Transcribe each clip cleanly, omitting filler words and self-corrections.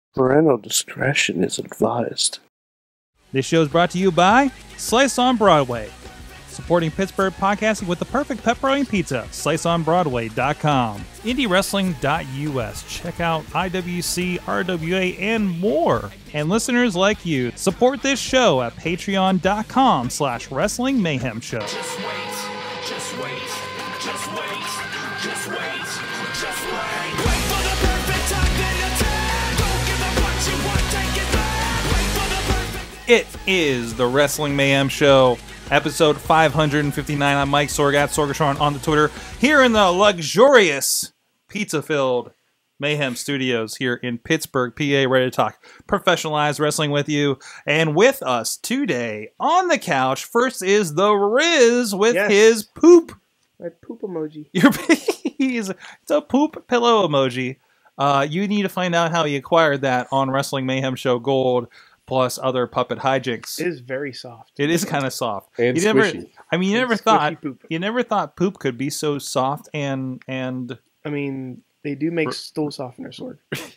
Parental discretion is advised. This show is brought to you by Slice on Broadway, supporting Pittsburgh podcasting with the perfect pepperoni pizza. SliceOnBroadway.com, IndieWrestling.us. Check out IWC, RWA, and more. And listeners like you, support this show at Patreon.com/Wrestling Mayhem Show. Just wait, just wait, just wait, just wait, just wait. Wait for the perfect time, then attack. Don't give up what you want, take it back. Wait for the perfect. It is the Wrestling Mayhem Show, episode 559. I'm Mike Sorg at Sorgatron on the Twitter, here in the luxurious, pizza-filled Mayhem Studios here in Pittsburgh, PA, ready to talk professionalized wrestling with you. And with us today on the couch, first is the Rizz with his poop. My poop emoji. It's a poop pillow emoji. You need to find out how he acquired that on Wrestling Mayhem Show Gold, plus other puppet hijinks. It is very soft. It is kind of soft. And you squishy. You never thought poop could be so soft and I mean, they do make stool softener, Sorg.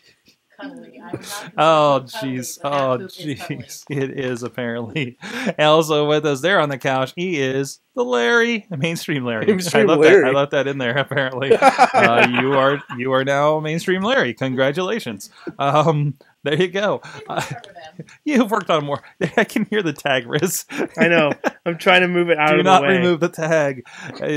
oh jeez. It is apparently. And also with us there on the couch, he is the Larry, mainstream Larry. Mainstream I Larry. left that in there. Apparently, you are now mainstream Larry. Congratulations. There you go. You've worked on more. I can hear the tag, Rizz. I know. I'm trying to move it out of the way. Do not remove the tag.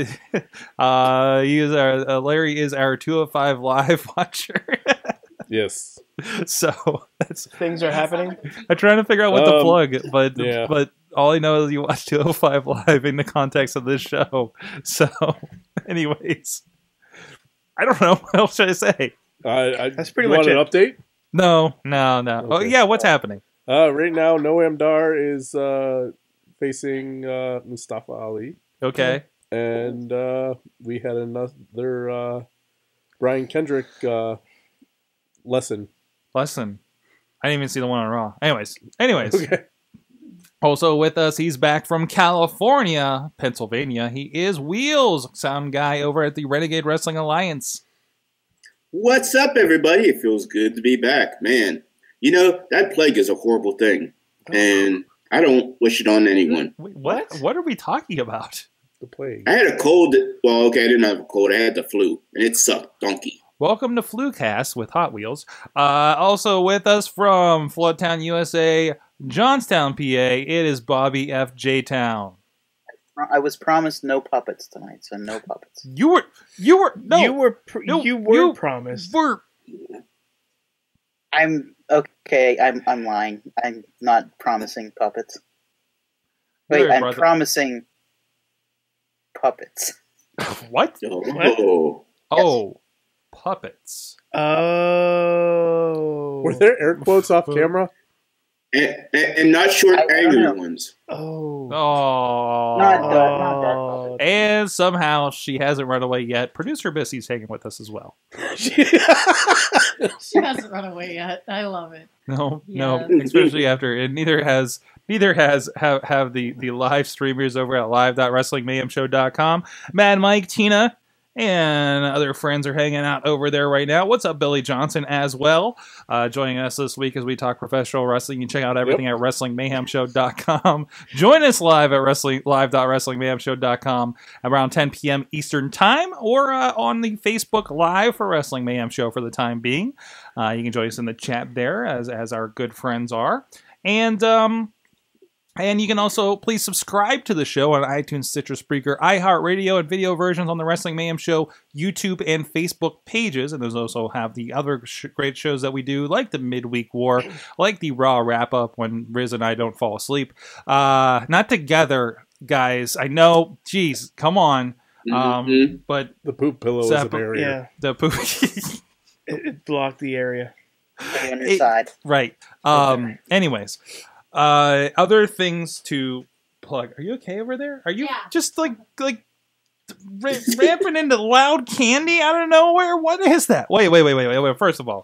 Larry is our 205 Live watcher. Yes. So Things are happening. I'm trying to figure out what to plug, but yeah. but all I know is you watch 205 Live in the context of this show. So, anyways, I don't know what else should I say. That's pretty you much want an it. update? No. Oh Okay. yeah, what's happening? Right now, Noam Dar is facing Mustafa Ali, Okay. and we had another Brian Kendrick lesson. I didn't even see the one on Raw. Anyways. Okay. Also with us, he's back from California, Pennsylvania. He is Wheels, sound guy over at the Renegade Wrestling Alliance. What's up, everybody? It feels good to be back, man. You know, that plague is a horrible thing, and I don't wish it on anyone. Wait, what are we talking about? The plague. I had a cold. Well, okay, I didn't have a cold. I had the flu, and it sucked donkey. Welcome to Flucast with Hotwheelz. Also with us from Floodtown, USA, Johnstown, PA, it is Bobby F. J-Town. I was promised no puppets tonight, so no puppets. You were promised. I'm okay. I'm lying. I'm not promising puppets. Wait, Sorry, I'm brother. promising puppets. What? Oh, puppets. Oh. Were there air quotes off camera? And not short, I don't angry know. ones. Oh. Oh. Not that. And somehow she hasn't run away yet. Producer Bissy's hanging with us as well. She hasn't run away yet. I love it. No, Yeah. especially after it neither has the live streamers over at live.wrestlingmayhemshow.com. Mad Mike, Tina, and other friends are hanging out over there right now. What's up, Billy Johnson, as well? Joining us this week as we talk professional wrestling. You can check out everything at WrestlingMayhemShow.com. Join us live at live.WrestlingMayhemShow.com around 10 p.m. Eastern Time, or on the Facebook Live for Wrestling Mayhem Show for the time being. You can join us in the chat there, as our good friends are. And you can also please subscribe to the show on iTunes, Stitcher, Spreaker, iHeartRadio, and video versions on the Wrestling Mayhem Show YouTube and Facebook pages. And those also have the other great shows that we do, like the Midweek War, like the Raw Wrap-Up when Rizz and I don't fall asleep. Not together, guys. I know, geez, come on. But The poop pillow is an area. Yeah. the poop... It blocked the area. Stay on your side. Right. Anyways. Other things to plug. Are you okay over there? Are you just like ramping into loud candy out of nowhere? What is that? Wait. First of all,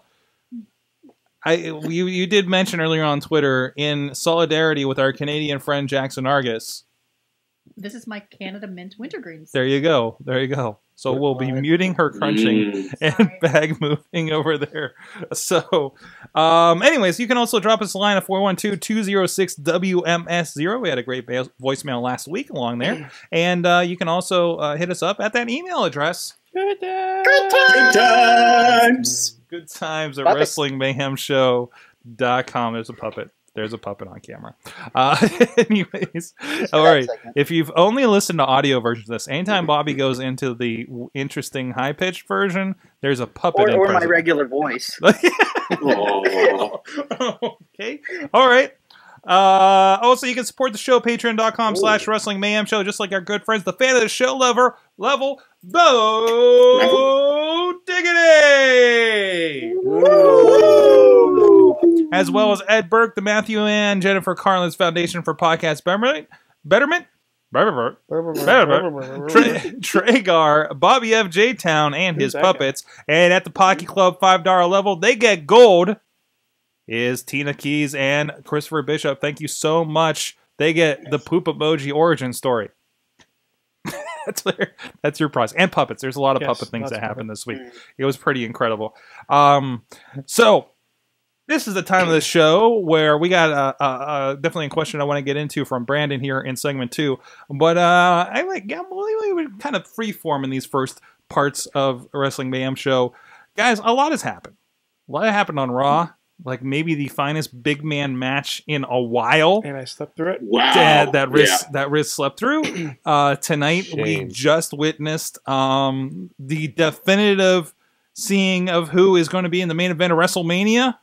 you did mention earlier on Twitter, in solidarity with our Canadian friend Jackson Argus. This is my Canada Mint Wintergreens. There you go. So we'll be muting her crunching and bag moving over there. So, anyways, you can also drop us a line at 412-206-WMS0. We had a great voicemail last week along there. And you can also hit us up at that email address. Good times. Good times at WrestlingMayhemShow.com. There's a puppet on camera. Anyways, all right. If you've only listened to audio versions of this, anytime Bobby goes into the interesting high-pitched version, there's a puppet or my regular voice. Okay. All right. Also, you can support the show, patreon.com/Wrestling Mayhem Show, just like our good friends, the fan of the show level, Bo Diggity! As well as Ed Burke, the Matthew and Jennifer Carlin's Foundation for Podcast Betterment, Tragar, Bobby F. J. Town, and his puppets. And at the Pocky Club $5 level, they get gold. Is Tina Keys and Christopher Bishop. Thank you so much. They get the poop emoji origin story. That's your prize. And puppets. There's a lot of puppet things that happened this week. It was pretty incredible. So this is the time of the show where we got definitely a question I want to get into from Brandon here in segment 2. But we kind of freeform in these first parts of Wrestling Mayhem Show. Guys, a lot has happened. A lot happened on Raw. Like maybe the finest big man match in a while. And I slept through it. Wow. That Rizz slept through. Tonight we just witnessed the definitive seeing of who is going to be in the main event of WrestleMania.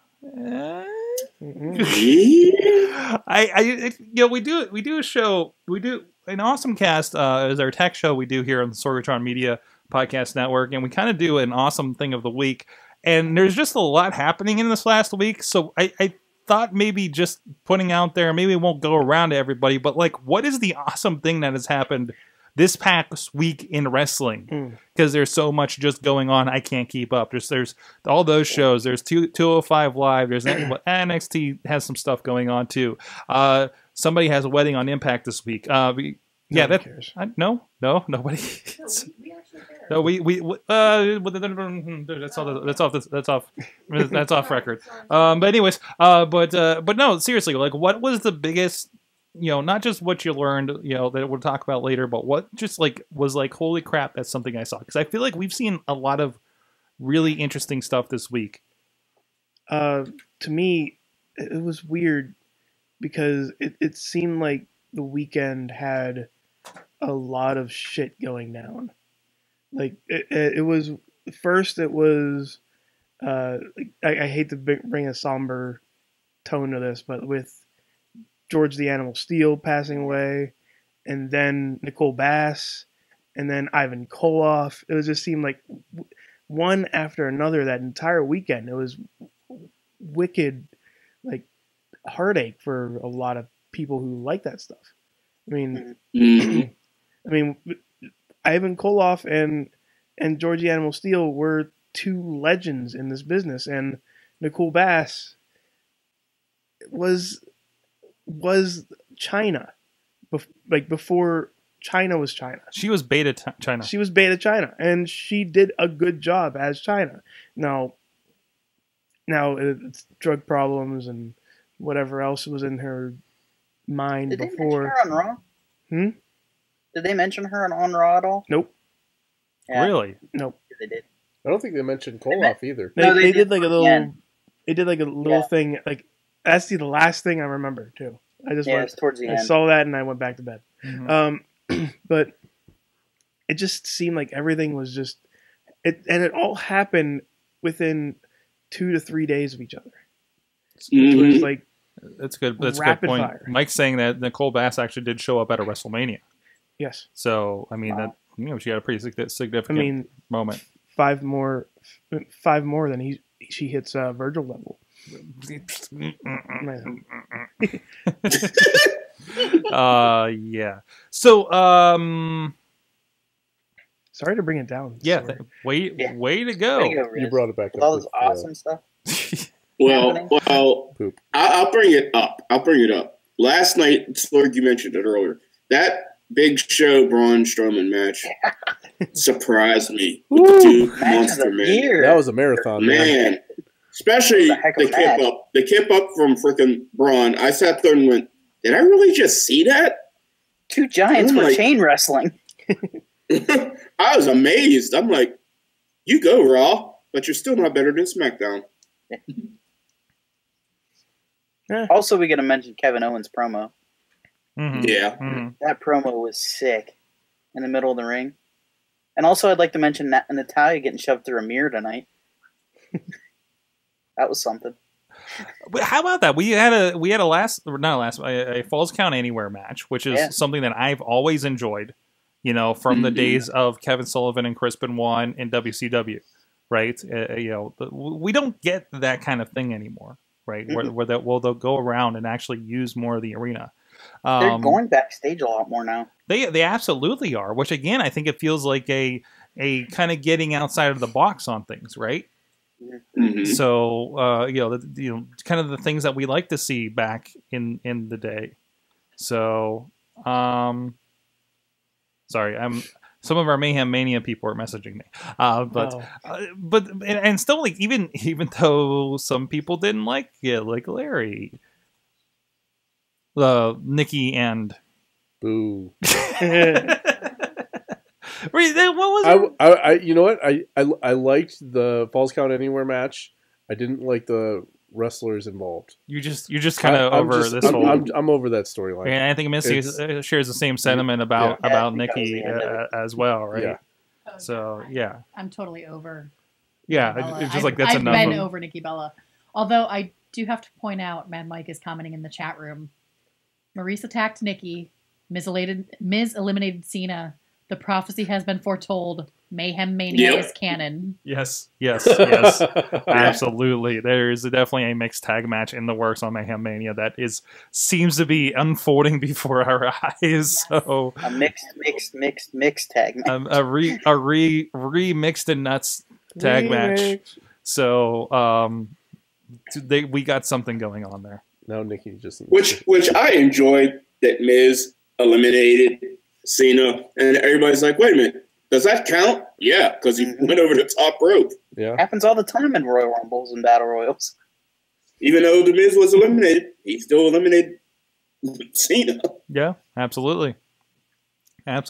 We do a show. We do an awesome cast as our tech show we do here on the Sorgatron Media Podcast Network, and we kind of do an awesome thing of the week. And there's just a lot happening in this last week, so I thought maybe just putting out there, maybe it won't go around to everybody, but like, what is the awesome thing that has happened this past week in wrestling? Because there's so much just going on, I can't keep up. There's all those shows. There's 205 Live. There's NXT has some stuff going on too. Somebody has a wedding on Impact this week. Nobody cares. No, nobody. No, that's off record. But anyways, but no, seriously, like, what was the biggest, not just what you learned, that we'll talk about later, but what just like was like, holy crap, that's something I saw. Because I feel like we've seen a lot of really interesting stuff this week. To me, it was weird because it seemed like the weekend had a lot of shit going down. Like it was first. It was I hate to bring a somber tone to this, but with George the Animal Steel passing away, and then Nicole Bass, and then Ivan Koloff, it just seemed like one after another that entire weekend. It was wicked, like heartache for a lot of people who like that stuff. I mean, Ivan Koloff and George the Animal Steel were two legends in this business, and Nicole Bass was China, before China was China. She was beta China. She was beta China, and she did a good job as China. Now it's drug problems and whatever else was in her mind Did before. They mention her on Raw? Did they mention her on Raw at all? Nope. Yeah. Really? Nope. They did. I don't think they mentioned Koloff either. They did like a little. They did like a little thing. Like that's the last thing I remember too. I just went towards the end. Saw that and I went back to bed. Mm-hmm. But it just seemed like everything was just it all happened within 2 to 3 days of each other. It was like that's good. That's a good point. Fire. Mike's saying that Nicole Bass actually did show up at a WrestleMania. Yes. So I mean that she had a pretty significant moment. 5 more than she hits Virgil level. Yeah. So sorry to bring it down. Yeah. Way to go. You brought it back up. All this awesome stuff. Well, I'll bring it up. Last night, Sorg, you mentioned it earlier. That Big Show Braun Strowman match surprised me with the two monster men. That was a marathon, man. Especially the kip up from freaking Braun. I sat there and went, did I really just see that? Two giants were chain wrestling. I was amazed. I'm like, you go Raw, but you're still not better than SmackDown. Also, we got to mention Kevin Owens' promo. Mm-hmm. Yeah. Mm-hmm. That promo was sick in the middle of the ring. And also, I'd like to mention Natalia getting shoved through a mirror tonight. That was something. How about that? We had a Falls Count Anywhere match, which is something that I've always enjoyed. You know, from the days of Kevin Sullivan and Chris Benoit in WCW, right? We don't get that kind of thing anymore, right? Where they'll go around and actually use more of the arena. They're going backstage a lot more now. They absolutely are, which again, I think it feels like a kind of getting outside of the box on things, right? Mm-hmm. So kind of the things that we like to see back in the day. So sorry, some of our Mayhem Mania people are messaging me, but still, like even though some people didn't like it, like Larry, Nikki and Boo. What was it? I you know what? I liked the Falls Count Anywhere match. I didn't like the wrestlers involved. You're just kind of over this whole. I'm over that storyline. And I think Missy shares the same sentiment about Nikki as well, right? Yeah. So yeah, I'm totally over. Yeah, it's just like that's enough. I've been over Nikki Bella. Although I do have to point out, Mad Mike is commenting in the chat room. Maurice attacked Nikki. Miz eliminated Cena. The prophecy has been foretold. Mayhem Mania is canon. Yes. Absolutely. There is definitely a mixed tag match in the works on Mayhem Mania that seems to be unfolding before our eyes. Yes. So a mixed tag match. A remixed and nuts tag match. So we got something going on there. Now Nikki just which I enjoyed that Miz eliminated Cena, and everybody's like, wait a minute, does that count? Yeah, because he went over the top rope. Yeah. Happens all the time in Royal Rumbles and Battle Royals. Even though The Miz was eliminated, he still eliminated Cena. Yeah, absolutely. And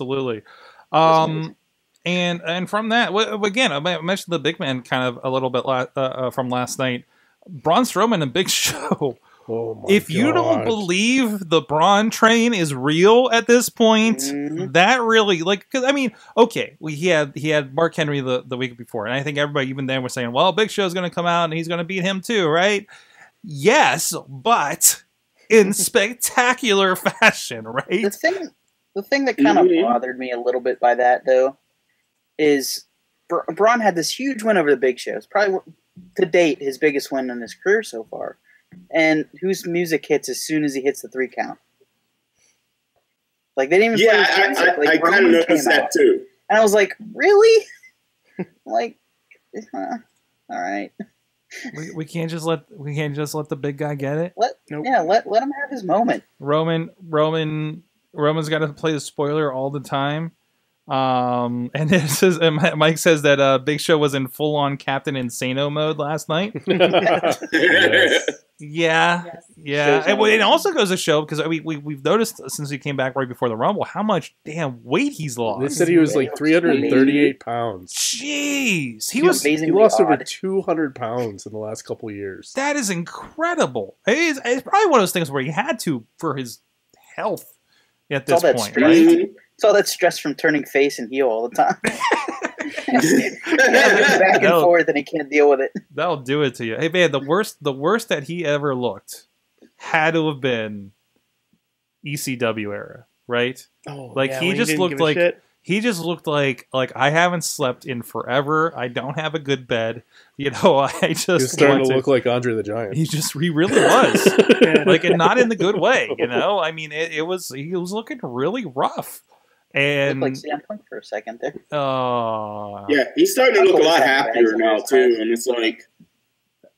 from that, again, I mentioned the big man kind of a little bit from last night. Braun Strowman and Big Show. Oh my if you don't believe the Braun train is real at this point, that really, because I mean, okay, he had Mark Henry the week before, and I think everybody even then was saying, well, Big Show's going to come out and he's going to beat him too, right? Yes, but in spectacular fashion, right? The thing that kind of bothered me a little bit by that, though, is Braun had this huge win over the Big Show. It's probably, to date, his biggest win in his career so far. And whose music hits as soon as he hits the 3 count? Like, they didn't even play his music. I kind of noticed that too. And I was like, really? Like, all right. We can't just let the big guy get it. Let him have his moment. Roman's got to play the spoiler all the time. And it says, Mike says that Big Show was in full on Captain Insano mode last night. Yes. Yeah. And it also goes to show, because we've noticed since he came back right before the Rumble how much damn weight he's lost. They said he was like 338 pounds. Jeez, he lost over 200 pounds in the last couple of years. That is incredible. It's probably one of those things where he had to for his health at this point, right? It's all that stress from turning face and heel all the time. Back and forth, and he can't deal with it. That'll do it to you. Hey man, the worst that he ever looked had to have been ECW era, right? Oh, like he just looked like I haven't slept in forever. I don't have a good bed. I just he was starting to look like Andre the Giant. He really was. Like, and not in the good way, I mean, he was looking really rough. And like Sam Punk for a second there. Yeah, he's starting to look a lot happier now too, and it's like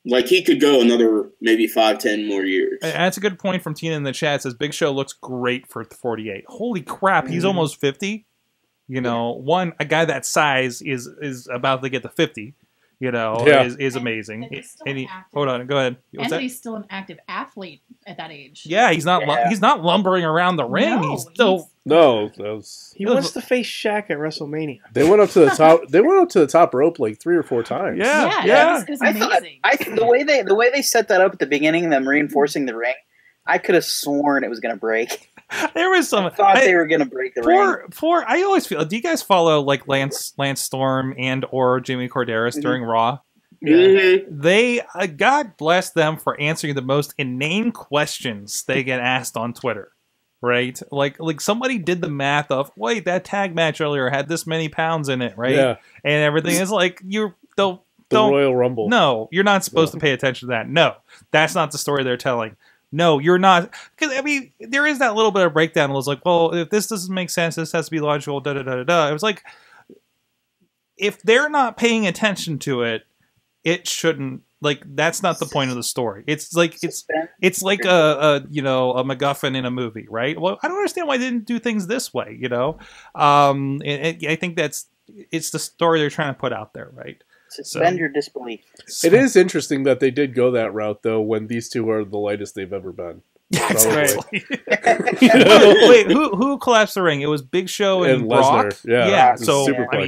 Like, he could go another maybe 5-10 more years. That's a good point from Tina in the chat. It says Big Show looks great for 48. Holy crap, he's almost 50. You know, a guy that size is about to get to 50. You know, is amazing. And he's still Hold on, go ahead. What's that? He's still an active athlete at that age. Yeah, he's not lumbering around the ring. No, he's still He wants to face Shaq at WrestleMania. They went up to the top. They went up to the top rope like 3 or 4 times. Yeah. It was I amazing. thought the way they set that up at the beginning, them reinforcing the ring, I could have sworn it was going to break. There was some. I thought they were going to break the ring. I always feel. Do you guys follow like Lance Storm and or Jimmy Corderas during Raw? They God bless them for answering the most inane questions they get asked on Twitter. Right, like somebody did the math of wait, that tag match earlier had this many pounds in it, right? Yeah, and everything is like the Royal Rumble. No, you're not supposed to pay attention to that. No, that's not the story they're telling. No, you're not. Because, I mean, there is that little bit of breakdown. It was like, well, if this doesn't make sense, this has to be logical, da-da-da-da-da. It was like, if they're not paying attention to it, it shouldn't, like, that's not the point of the story. It's like, it's like a MacGuffin in a movie, right? Well, I don't understand why they didn't do things this way, you know? I think it's the story they're trying to put out there, right? Suspend your disbelief. It is interesting that they did go that route, though, when these two are the lightest they've ever been. Yeah, exactly. Wait, who collapsed the ring? It was Big Show and Brock. Lesnar. Yeah. So Superplex. I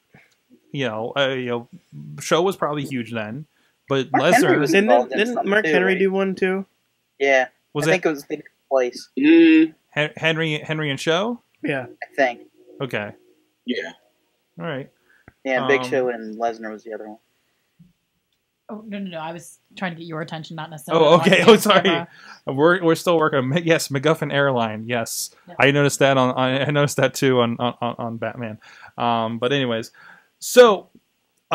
mean, Show was probably huge then, but Mark Lesnar didn't Mark Henry do one too? Yeah, I think it was the place. Henry and Show. Yeah, I think. Okay. Yeah. All right. Yeah, Big Show and Lesnar was the other one. Oh no! I was trying to get your attention, not necessarily. Oh, okay. Oh, sorry. We're still working. Yes, MacGuffin Airline. Yes, yeah. I noticed that I noticed that too on Batman. But anyways, so I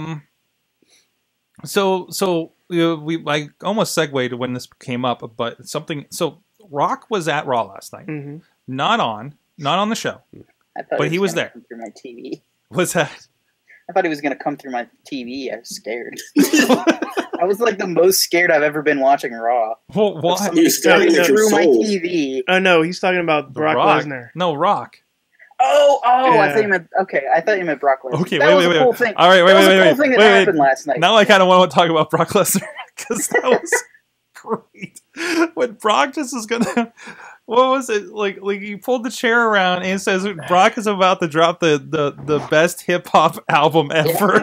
almost segued when this came up, but something. So Rock was at Raw last night, not on the show, but he was there. Come through my TV. What's that? I thought he was going to come through my TV. I was scared. I was like the most scared I've ever been watching Raw. Well, why? He's staring at your through my soul. TV. Oh no, he's talking about Brock Lesnar. No, Rock. Oh! Yeah. I thought you meant I thought you meant Brock Lesnar. Okay, that was wait. a cool thing. All right, wait. Cool thing that happened last night. Now I kind of want to talk about Brock Lesnar because that was great. When Brock just is gonna. What was it like? Like he pulled the chair around and it says Brock is about to drop the best hip hop album ever.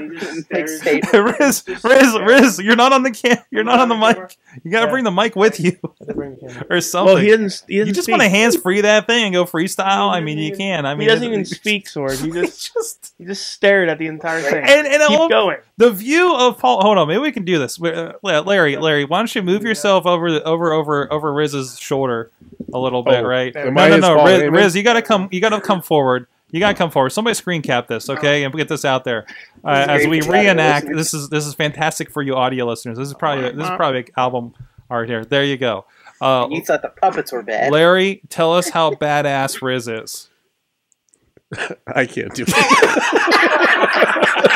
Rizz, you're not on the you're not on the mic. You gotta bring the mic with you or something. Well, he didn't you just want to hands free that thing and go freestyle. I mean, you can. I mean, he doesn't even speak, Sorg. He just stared at the entire thing. And keep going. The view of Paul. Hold on, maybe we can do this. Larry, why don't you move yourself over Rizz's shoulder a little bit, right? No, Rizz, you gotta come forward. You gotta come forward. Somebody screen cap this, okay, and get this out there as we reenact. This is fantastic for you audio listeners. This is probably album art here. There you go. You thought the puppets were bad. Larry, tell us how badass Rizz is. I can't do it.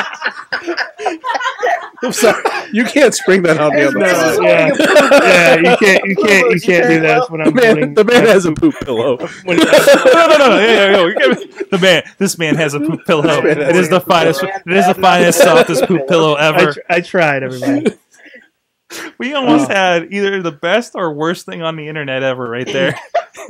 I'm sorry. You can't spring that on me on the spot. You can't do that. That's what I'm doing. The man has a poop pillow. No. This man has a poop pillow. It is the finest, softest poop pillow ever. I tried, everybody. We almost had either the best or worst thing on the internet ever right there.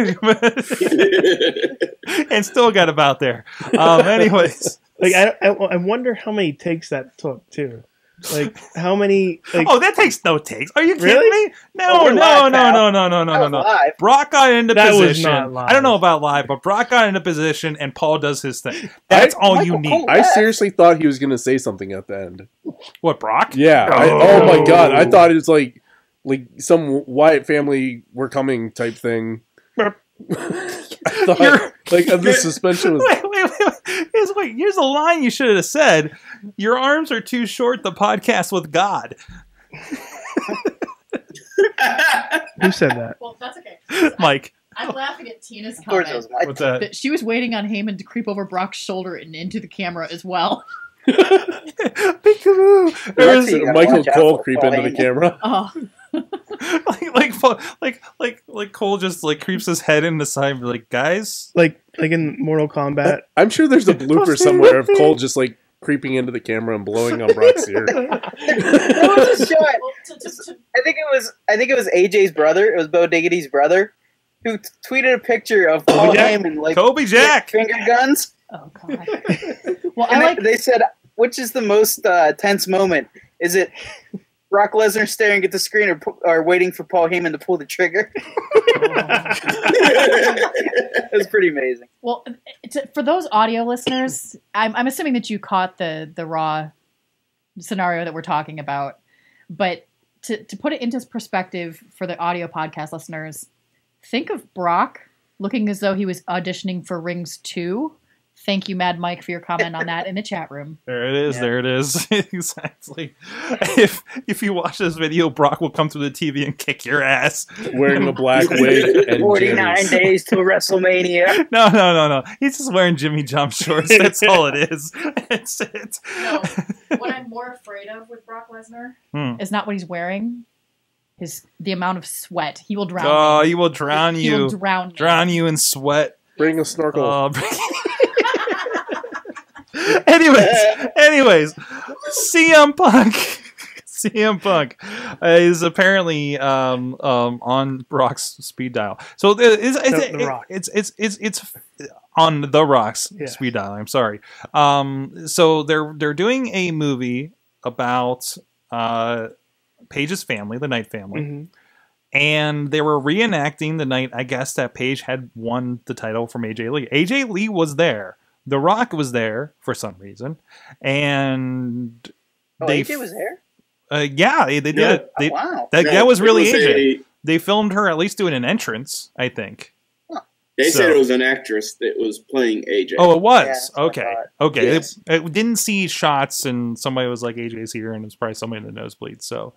And still got about there. Anyways. Like I wonder how many takes that took too. Like how many? Like, that takes no takes. Are you kidding really? me? No. Brock got into position. I don't know about live, but Brock got into position and Paul does his thing. That's all you need. I seriously thought he was going to say something at the end. What, Brock? Yeah. Oh my god! I thought it was like some Wyatt family "we're coming" type thing. I thought the suspension was. Wait. Here's a line you should have said. Your arms are too short to podcast with God. Who said that? Well, that's okay. Mike. I'm laughing at Tina's comment. What's that? That she was waiting on Heyman to creep over Brock's shoulder and into the camera as well. Peekaboo. That's it. Michael Watch out Cole for creep Paul into the Heyman. camera. Oh, like Cole just like creeps his head in the side and be like, guys. Like in Mortal Kombat. I'm sure there's a blooper somewhere of Cole just like creeping into the camera and blowing on Brock's ear. There was a shot. I think it was AJ's brother. It was Bo Diggity's brother who tweeted a picture of Paul Heyman like Kobe Jack finger guns. oh God. Well, And I like. they said, which is the most tense moment? Is it Brock Lesnar staring at the screen or waiting for Paul Heyman to pull the trigger? It was pretty amazing. Well, for those audio listeners, I'm assuming that you caught the Raw scenario that we're talking about. But to put it into perspective for the audio podcast listeners, think of Brock looking as though he was auditioning for Rings 2. Thank you, Mad Mike, for your comment on that in the chat room. There it is. Yeah. There it is. Exactly. If you watch this video, Brock will come through the TV and kick your ass. Wearing a black wig and 49 jammies. days till WrestleMania. No. He's just wearing Jimmy Jump shorts. That's all it is. That's it. No, what I'm more afraid of with Brock Lesnar is not what he's wearing, the amount of sweat. He will drown Oh, me. he will drown He will you. drown me. Drown you in sweat. Bring a snorkel. Anyways, CM Punk is apparently on Rock's speed dial. So The Rock. it's on the Rock's Yeah. speed dial. I'm sorry. So they're doing a movie about Paige's family, the Knight family. Mm-hmm. And they were reenacting the night, I guess, that Paige had won the title from AJ Lee. AJ Lee was there. The Rock was there for some reason. And AJ was there? yeah, they did Yeah. it. They, Wow. that was really it AJ. They filmed her at least doing an entrance, I think. They So- said it was an actress that was playing AJ. Oh, it was? Yeah, that's what I Okay. thought. Okay. Yes. It didn't see shots and somebody was like, AJ's here, and it was probably somebody in the nosebleed. So,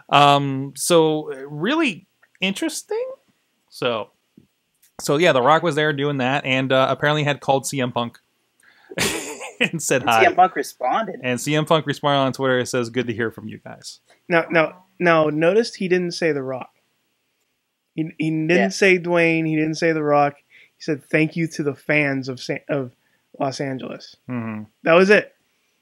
really interesting. So yeah, The Rock was there doing that, and apparently had called CM Punk and said hi. CM Punk responded. And CM Punk responded on Twitter and says, "Good to hear from you guys." Now, notice he didn't say The Rock. He didn't Yeah. say Dwayne. He didn't say The Rock. He said thank you to the fans of Los Angeles. Mm-hmm. That was it.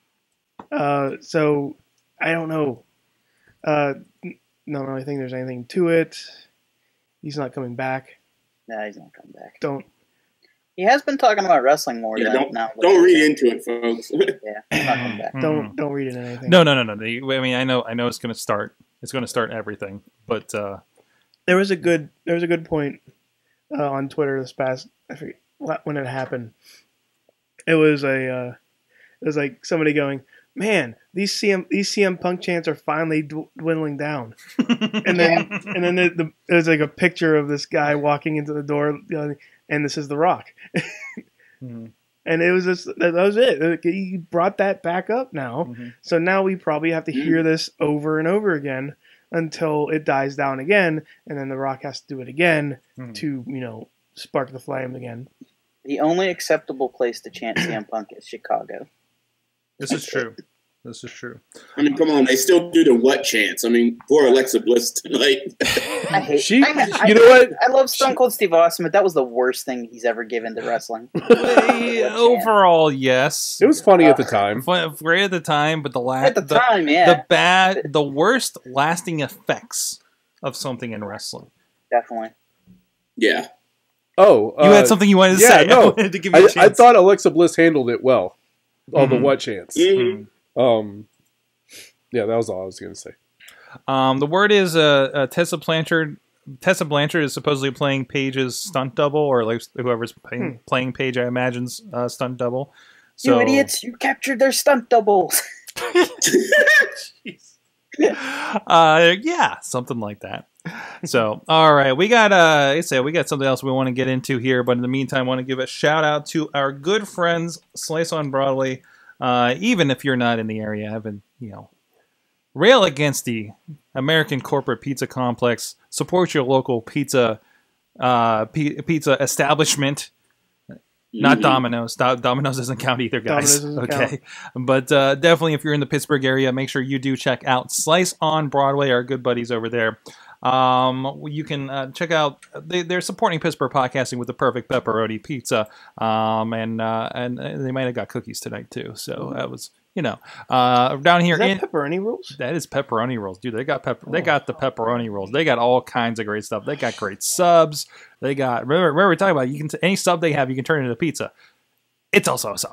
So I don't know. Don't really think there's anything to it. He's not coming back. No, he's not coming back. Don't. He has been talking about wrestling more Yeah, than now. don't read into it, folks. Yeah, he's not coming back. Mm-hmm. Don't read into anything. No. I mean, I know it's going to start. It's going to start everything, but There was a good point on Twitter this past, I forget when it happened. It was like somebody going, "Man, these CM Punk chants are finally dwindling down." And then there's like a picture of this guy walking into the door, and this is The Rock. Mhm. And it was just that was it. He brought that back up now, Mhm. so now we probably have to hear this over and over again until it dies down again, and then The Rock has to do it again Mhm. to spark the flame again. The only acceptable place to chant CM Punk is Chicago. this is true. This is true. I mean, come on, they still do the what chance. I mean, poor Alexa Bliss tonight. I hate. You I know what? I love Stone Cold Steve Austin, but that was the worst thing he's ever given to wrestling. Overall, yes. It was funny at the time. Great at the time, but At the time, yeah, the worst lasting effects of something in wrestling. definitely. Yeah. Oh, You had something you wanted to yeah, say. no. I wanted to give you a I chance. thought Alexa Bliss handled it well. All the Mhm. what chants. Mhm. Yeah, that was all I was going to say. The word is Tessa Blanchard. Tessa Blanchard is supposedly playing Paige's stunt double, or like whoever's playing Paige, I imagine's stunt double. So, You idiots! You captured their stunt doubles. Yeah, something like that. So, all right, we got we got something else we want to get into here, but in the meantime, I want to give a shout out to our good friends Slice on Broadway. Even if you're not in the area, I've been rail against the American corporate pizza complex. Support your local pizza establishment. Not Domino's. Domino's doesn't count either, guys. Okay. But definitely, if you're in the Pittsburgh area, make sure you do check out Slice on Broadway, our good buddies over there. You can check out, they're supporting Pittsburgh podcasting with the perfect pepperoni pizza. And they might have got cookies tonight, too. So that was, down here. Is that pepperoni rolls? That is pepperoni rolls. Dude, they got the pepperoni rolls. They got all kinds of great stuff. They got great subs. They got, remember we were talking about, any sub they have, you can turn into pizza. It's also a sub.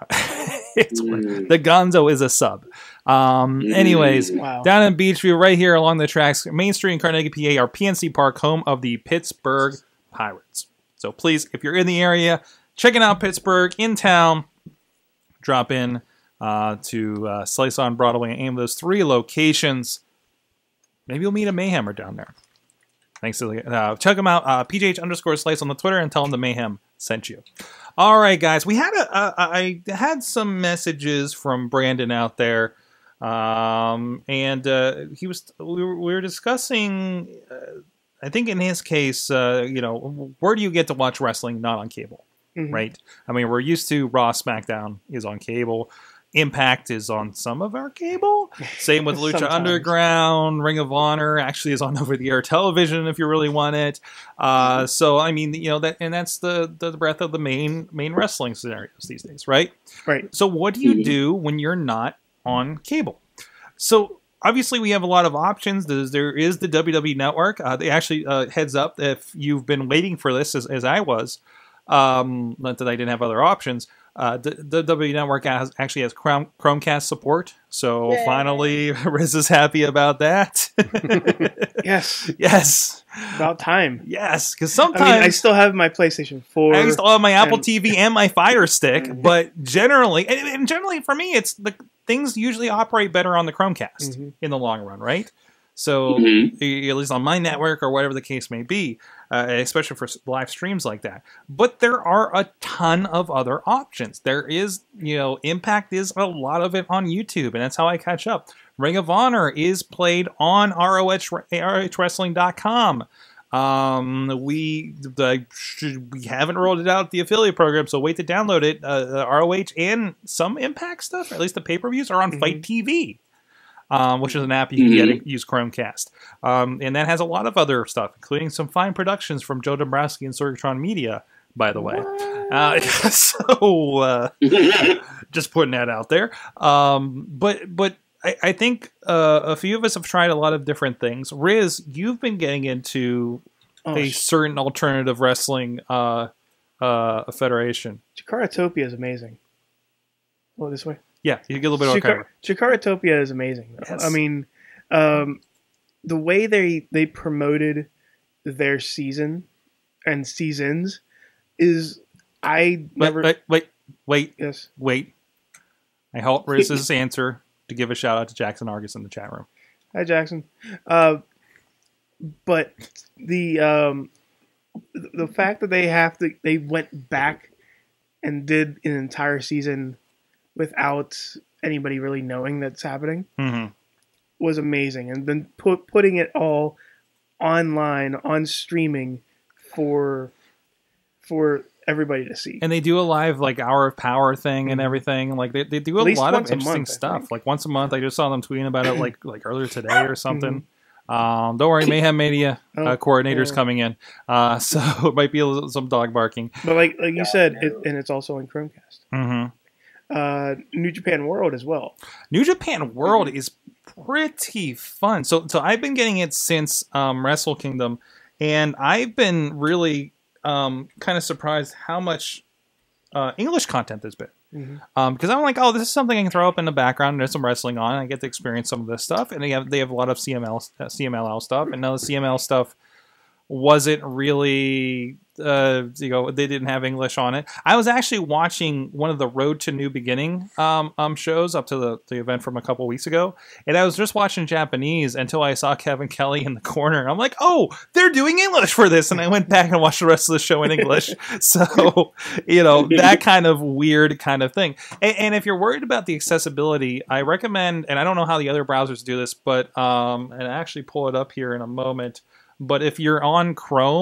The Gonzo is a sub. Anyways, down in Beachview, right here along the tracks, Main Street in Carnegie, PA, our PNC Park, home of the Pittsburgh Pirates. So please, if you're in the area, checking out Pittsburgh, in town, drop in to Slice on Broadway and aim those 3 locations. Maybe you'll meet a Mayhemmer down there. Thanks to check them out, PGH_Slice on the Twitter, and tell them the Mayhem sent you. All right, guys, I had some messages from Brandon out there, and we were discussing. I think in his case, where do you get to watch wrestling not on cable, right? I mean, we're used to Raw, SmackDown is on cable. Impact is on some of our cable. Same with Lucha Underground. Ring of Honor actually is on over-the-air television if you really want it. So I mean, that's the breadth of the main wrestling scenarios these days, right? Right. So what do you do when you're not on cable? So obviously we have a lot of options. There is the WWE Network. They actually heads up if you've been waiting for this as I was. Not that I didn't have other options. The WWE Network actually has Chromecast support, so finally Rizz is happy about that. Yes. About time. Yes, because sometimes I still have my PlayStation 4. I still have my Apple TV and my Fire Stick, but generally for me, it's the things usually operate better on the Chromecast in the long run, right? So at least on my network or whatever the case may be, especially for live streams like that. But there are a ton of other options. There is, Impact is a lot of it on YouTube, and that's how I catch up. Ring of Honor is played on ROHWrestling.com. We haven't rolled it out the affiliate program, so wait to download it. ROH and some Impact stuff, or at least the pay-per-views, are on Fight TV. Which is an app you can get use Chromecast. And that has a lot of other stuff, including some fine productions from Joe Dombrowski and Sorgatron Media, by the way. Just putting that out there. But I think a few of us have tried a lot of different things. Rizz, you've been getting into a certain alternative wrestling federation. Chikaratopia is amazing. Well, this way. Yeah, you get a little bit of cover. Chikaratopia is amazing. Yes. I mean, the way they promoted their season and seasons is Wait. Yes. Wait. I halt Rizz's answer to give a shout out to Jackson Argus in the chat room. Hi, Jackson. But the fact that they went back and did an entire season without anybody really knowing that's happening was amazing. And then putting it all online, on streaming for everybody to see. And they do a live Hour of Power thing and everything. Like they do a lot of interesting stuff. Like once a month, I just saw them tweeting about it like earlier today or something. Don't worry, Mayhem Media coordinator's coming in. So it might be some dog barking. But like you said, and it's also on Chromecast. New Japan World as well. New Japan World is pretty fun. So I've been getting it since Wrestle Kingdom, and I've been really kind of surprised how much English content there's been. Because I'm like, this is something I can throw up in the background. There's some wrestling on, and I get to experience some of this stuff. And they have a lot of CMLL stuff, and now the CML stuff wasn't really. They didn't have English on it. I was actually watching one of the Road to New Beginning shows up to the event from a couple weeks ago, and I was just watching Japanese until I saw Kevin Kelly in the corner. I'm like, oh, they're doing English for this, and I went back and watched the rest of the show in English. So, that kind of weird kind of thing. And if you're worried about the accessibility, I recommend, and I don't know how the other browsers do this, but and I actually pull it up here in a moment, but if you're on Chrome,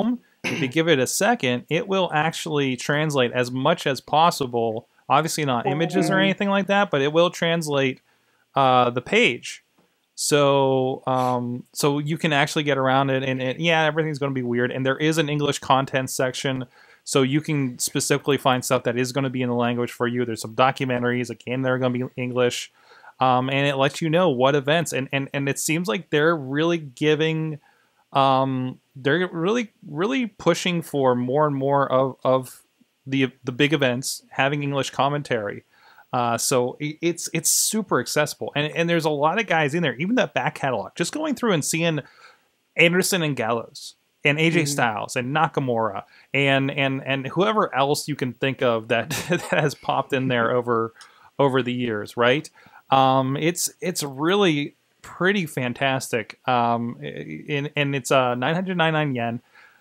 if you give it a second, it will actually translate as much as possible. Obviously not images or anything like that, but it will translate the page. So so you can actually get around it, and yeah, everything's going to be weird. And there is an English content section, so you can specifically find stuff that is going to be in the language for you. There's some documentaries, again, they're going to be English, and it lets you know what events. And it seems like they're really giving, they're really pushing for more and more of the big events having English commentary. So it's super accessible, and there's a lot of guys in there. Even that back catalog, just going through and seeing Anderson and Gallows and AJ Styles and Nakamura and whoever else you can think of that that has popped in there over the years, right? It's really pretty fantastic. And it's 999 yen.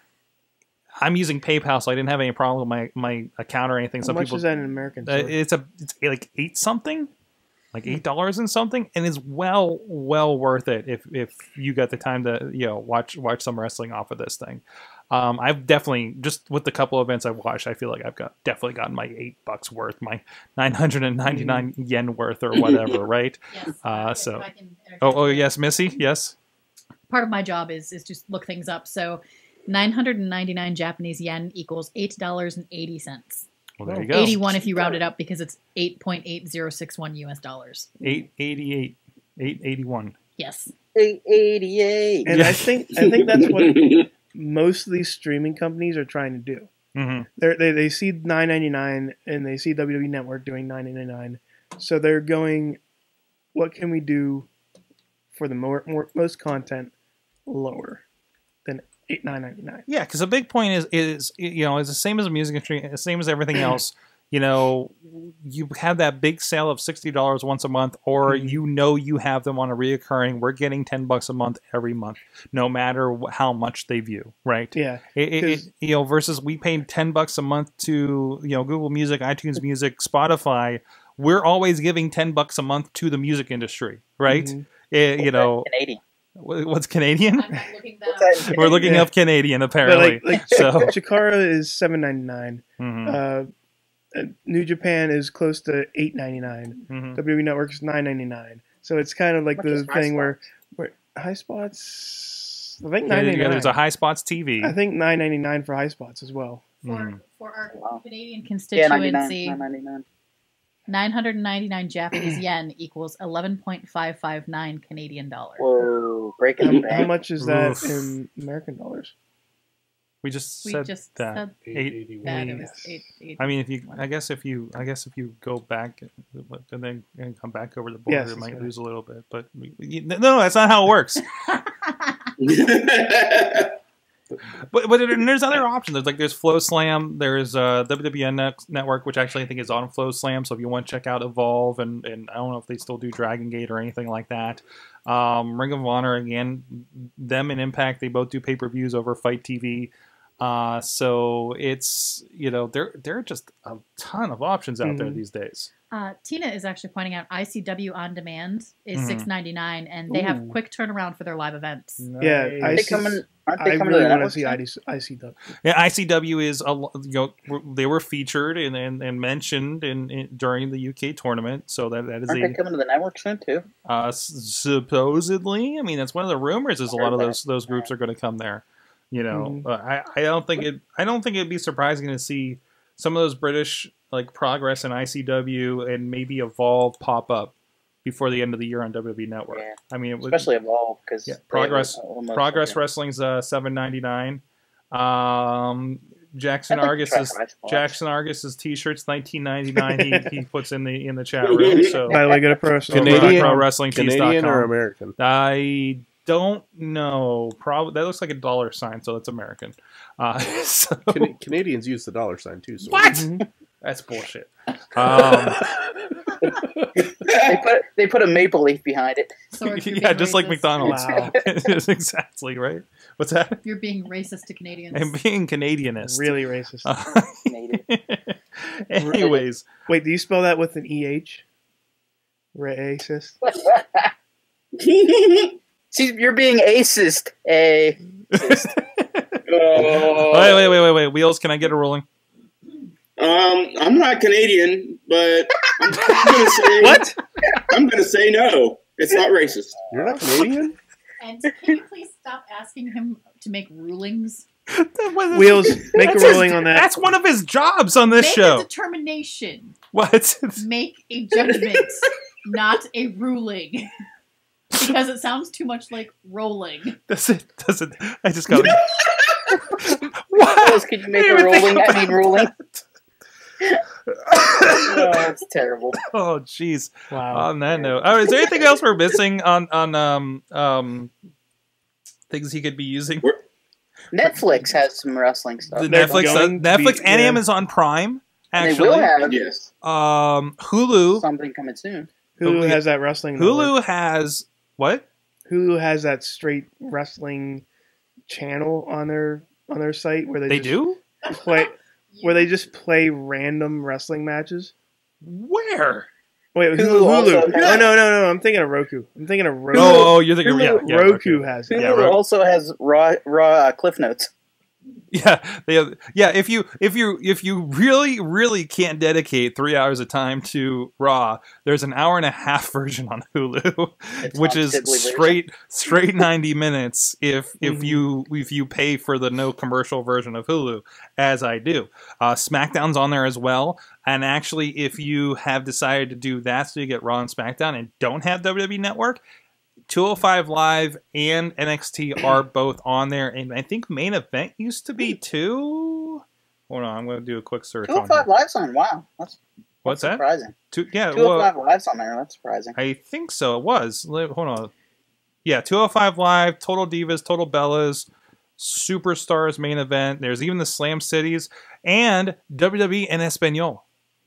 I'm using PayPal, so I didn't have any problem with my account or anything. How Some much people, is that in American? it's like $8 something, like $8 and something, and it's well worth it if you got the time to watch some wrestling off of this thing. I've definitely, just with the couple of events I've watched, I feel like I've definitely gotten my $8 worth, my 999 yen worth or whatever, right? Yes. So, If I can interject oh there. yes, Missy, yes. Part of my job is just look things up. So 999 Japanese yen equals $8.80. Well, there you go. 81 if you round it up, because it's 8.8061 US dollars. 888, 881. Yes. 888. And I think that's what most of these streaming companies are trying to do. Mm-hmm. They see $9.99 and they see WWE Network doing $9.99, so they're going, what can we do for the most content lower than $9.99? Yeah, because the big point is it's the same as a music industry, the same as everything else. You have that big sale of $60 once a month, or you have them on a reoccurring. We're getting $10 a month every month, no matter how much they view, right? Yeah, versus we paid $10 a month to Google Music, iTunes Music, Spotify. We're always giving $10 a month to the music industry, right? Canadian. What's Canadian? I'm not looking that up. We're looking up Canadian, apparently. So Chikara is $7.99. New Japan is close to $8.99. WWE Network is $9.99. So it's kind of like the thing where High Spots, I think $9.99. There's a High Spots TV. I think $9.99 for High Spots as well. For our Canadian Yeah, constituency, $9.99. 999 Japanese yen equals 11.559 Canadian dollars. Whoa, breaking it How down. much is that in American dollars? We just said that. That it was 8. I mean, if you go back and then come back over the border, Yes, it might right. lose a little bit. But no, that's not how it works. But there's other options. There's Flow Slam. There's WWN Network, which actually I think is on Flow Slam. So if you want to check out Evolve, and I don't know if they still do Dragon Gate or anything like that. Ring of Honor, again, them and Impact, they both do pay-per-views over Fight TV. So it's there are just a ton of options out there these days. Tina is actually pointing out ICW On Demand is $6.99, and they have quick turnaround for their live events. Yeah, Aren't they coming I to really the want to network see soon? ICW. Yeah, ICW is they were featured and mentioned during the UK tournament, so that is Aren't they coming to the network soon too? supposedly. I mean, that's one of the rumors. Is a lot of those groups are going to come there. I don't think it'd be surprising to see some of those British like Progress and ICW and maybe Evolve pop up before the end of the year on WWE Network. Yeah. I mean, Especially Evolve, because Progress Wrestling's $7.99. Jackson Argus's T-shirts $19.99. He puts in the chat room. So By the way, go to Pro Canadian or American? I don't know. Probably that looks like a dollar sign, so that's American. So Canadians use the dollar sign too. So. what? That's bullshit. They put a maple leaf behind it. Sorg, you're Yeah, being just like racist. McDonald's. Wow. Exactly, right? What's that? You're being racist to Canadians. I'm being Canadianist. Really racist. Anyways. Wait, do you spell that with an EH? Racist? See, you're being acist. Wait. Wheels, can I get a ruling? I'm not Canadian, but I'm gonna say What? I'm gonna say no. It's not racist. You're not Canadian? And can you please stop asking him to make rulings? Wheels, make a ruling on that. That's one of his jobs on this Make show. a determination. What? Make a judgment, not a ruling. Because it sounds too much like rolling. Does it? I just got What else could you make a ruling? I mean, ruling. Oh, that's terrible. Oh, jeez. Wow. On that note, is there anything else we're missing on things he could be using? Netflix has some wrestling stuff. The They're Netflix going to and be- yeah. Amazon Prime. And they Actually, will have Yes. Hulu. something coming soon. Hulu has that wrestling. Hulu network. has what? Hulu has that straight wrestling channel on their site where They do? play where they just play random wrestling matches. Where? Wait, Hulu Hulu. also has- No. I'm thinking of Roku. Oh, you're thinking Roku has it. Hulu Yeah, right. also has raw Cliff Notes. Yeah, if you really can't dedicate 3 hours of time to Raw, there's an hour and a half version on Hulu, It's which not is Tiddly straight 90 minutes if you pay for the no commercial version of Hulu, as I do. SmackDown's on there as well, and actually, if you have decided to do that, so you get Raw and SmackDown and don't have WWE Network, 205 Live and NXT are both on there, and I think Main Event used to be too. Hold on, I'm going to do a quick search. 205 Live's on. Wow, that's What's that? surprising. 205 Live's on there. That's surprising. I think so. It was. Hold on. Yeah, 205 Live, Total Divas, Total Bellas, Superstars Main Event. There's even the Slam Cities and WWE en Espanol.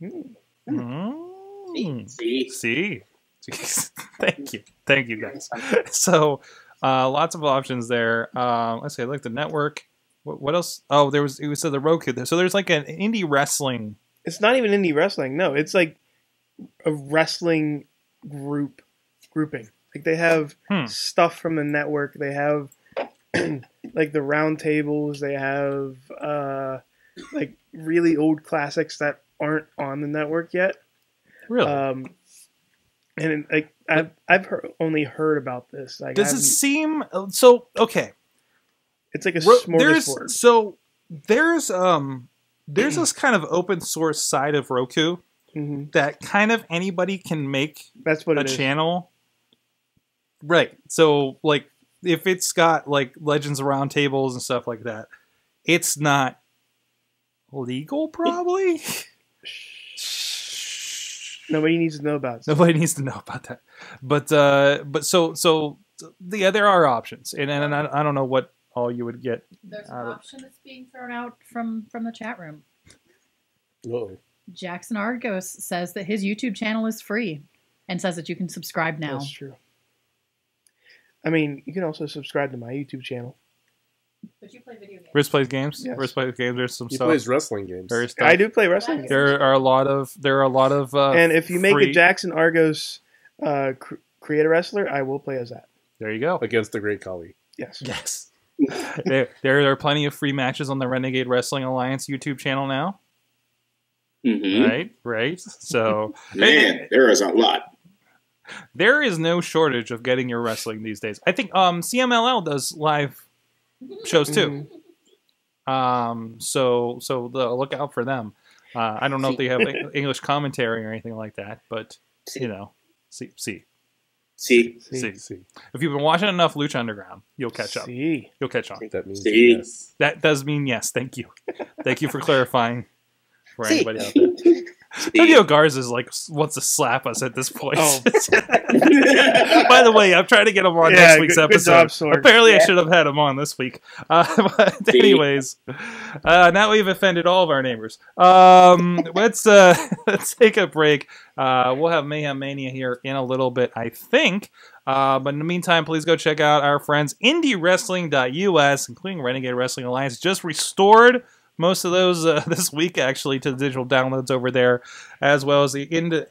See? Thank you guys. So lots of options there. Let's see, I like the network. What else? Oh, it was the Roku there. So there's like an indie wrestling. It's not even indie wrestling. No, it's like a wrestling grouping. Like they have stuff from the network. They have like the round tables. They have like really old classics that aren't on the network yet. Really? And like I've only heard about this. Like, Does it seem so? Okay, it's like a smorgasbord. There's this kind of open source side of Roku that kind of anybody can make. That's what a it is. channel, right? So like if it's got like Legends of Round Tables and stuff like that, it's not legal, probably. Nobody needs to know about it. Nobody needs to know about that. But so yeah, there are options, and I don't know what all you would get. There's an option that's being thrown out from the chat room. Whoa. Jackson Argos says that his YouTube channel is free and says that you can subscribe now. That's true. I mean, you can also subscribe to my YouTube channel. But you play video games. Rizz plays games. Yes. Rizz plays games. There's some He stuff. plays wrestling games. There's stuff. I do play wrestling. games. There are a lot of. And if you make free- a Jackson Argos creator wrestler, I will play as that. there you go. Against the Great Khali. Yes. Yes. there are plenty of free matches on the Renegade Wrestling Alliance YouTube channel now. Mm-hmm. Right. So Man, there is a lot. there is no shortage of getting your wrestling these days. I think CMLL does live shows too. So look out for them. I don't know if they have English commentary or anything like that, but you know, see. See, If you've been watching enough Lucha Underground, you'll catch up. See. You'll catch on. That means See? yes. That does mean yes. Thank you. Thank you for clarifying for See. anybody out there. Julio Garza is like wants to slap us at this point. Oh. By the way, I'm trying to get him on next week's good episode. job, Sorg. Apparently, I Yeah. should have had him on this week. But anyways, now we've offended all of our neighbors. Let's take a break. We'll have Mayhem Mania here in a little bit, I think. But in the meantime, please go check out our friends IndieWrestling.us, including Renegade Wrestling Alliance, just restored most of those this week, actually, to the digital downloads over there, as well as the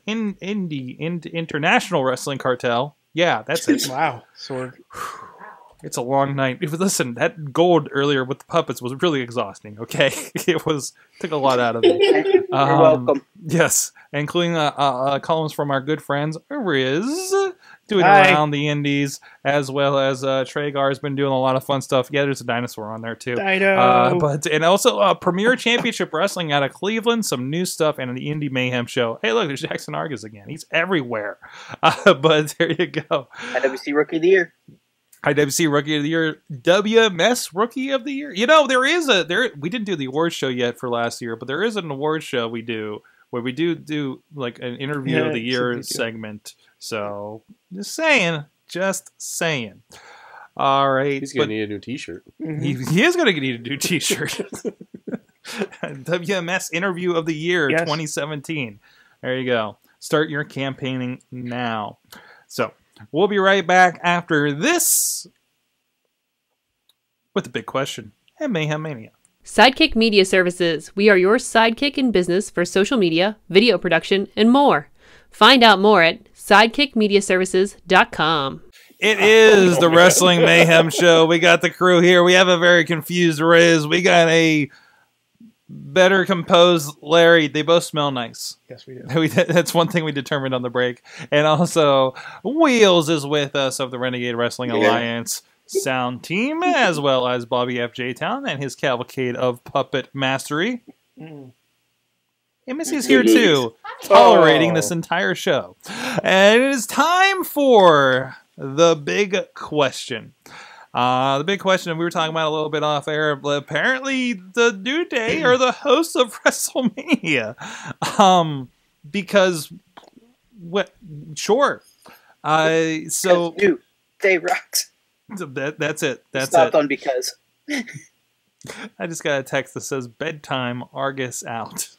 International Wrestling Cartel. Yeah, that's it. Wow. Sorg. it's a long night. Listen, that gold earlier with the puppets was really exhausting. Okay, took a lot out of me. You're welcome. Yes, including columns from our good friends Rizz doing Hi. around the indies, as well as Traegar's been doing a lot of fun stuff. Yeah, there's a dinosaur on there too. Dino. And also Premier Championship Wrestling out of Cleveland, some new stuff, and the Indie Mayhem Show. Hey, look, there's Jackson Argus again. He's everywhere. But there you go. IWC Rookie of the Year. IWC Rookie of the Year, WMS Rookie of the Year. You know, we didn't do the awards show yet for last year, but there is an awards show we do where we do like an interview of the year segment. So just saying. All right. He's going to need a new t-shirt. He is going to need a new t-shirt. WMS Interview of the Year 2017. There you go. Start your campaigning now. So we'll be right back after this with the big question and Mayhem Mania. Sidekick Media Services. We are your sidekick in business for social media, video production, and more. Find out more at sidekickmediaservices.com. It is the Wrestling Mayhem Show. We got the crew here. We have a very confused Rizz. We got a better composed Larry. They both smell nice. Yes, we do. That's one thing we determined on the break. And also, Wheels is with us of the Renegade Wrestling Alliance sound team, as well as Bobby F. J. Town and his cavalcade of puppet mastery. And Missy's here too, tolerating this entire show. And it is time for the big question. The big question, we were talking about a little bit off air, but apparently the New Day are the hosts of WrestleMania. Because, sure. So New Day rocks. That's it. That's Stopped it. on because. I just got a text that says bedtime, Argus out.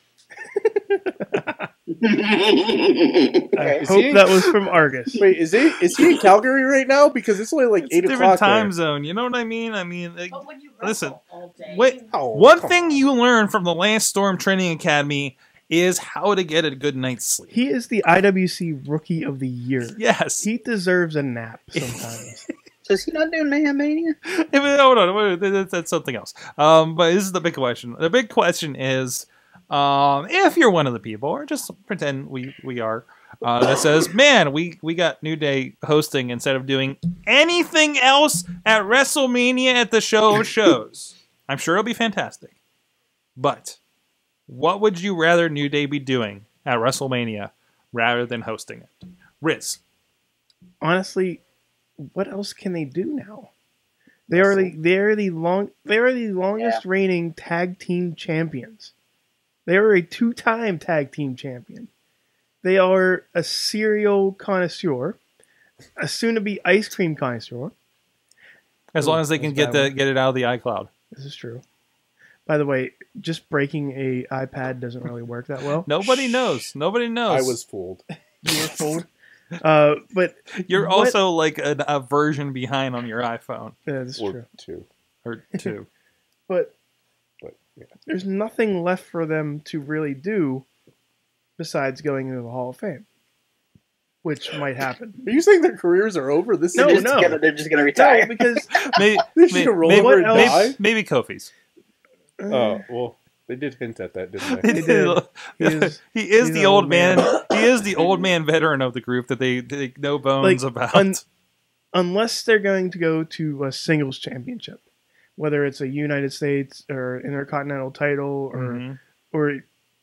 I hope that was from Argus. Wait, is he in Calgary right now? Because it's only like It's 8 a different o'clock time there. zone. You know what I mean? I mean, like, But when you listen. wrestle all day, Wait, Oh, one come thing on. you learn from the Lance Storm Training Academy is how to get a good night's sleep. He is the IWC Rookie of the Year. Yes. He deserves a nap sometimes. So is he not doing Mayhem Mania? Hold on, wait, that's something else. But this is the big question. The big question is, if you're one of the people, or just pretend we are, that says, man, we got New Day hosting instead of doing anything else at WrestleMania at the show of shows. I'm sure it'll be fantastic. But what would you rather New Day be doing at WrestleMania rather than hosting it? Rizz. Honestly, what else can they do now? They are the longest reigning tag team champions. They are a 2-time tag team champion. They are a cereal connoisseur, a soon-to-be ice cream connoisseur. As long as they can get it out of the iCloud. This is true. By the way, just breaking a iPad doesn't really work that well. Nobody knows. Nobody knows. I was fooled. You were fooled. But You're what- also like a version behind on your iPhone. Yeah, that's Or true. 2. Or 2. But Yeah. there's nothing left for them to really do besides going into the Hall of Fame, which might happen. Are you saying their careers are over? This No, is no. They're just gonna retire. No, because Maybe, They're just gonna roll over and die? maybe Kofi's. Oh, well, they did hint at that, didn't He they? did. He is He's the an old old man. man. He is the old man veteran of the group that they no bones about. unless they're going to go to a singles championship, whether it's a United States or Intercontinental title Mhm. or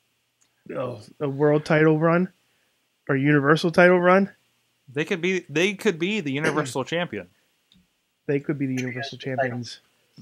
a world title run or Universal title run, They could be the Universal Champion. they could be the Universal champions.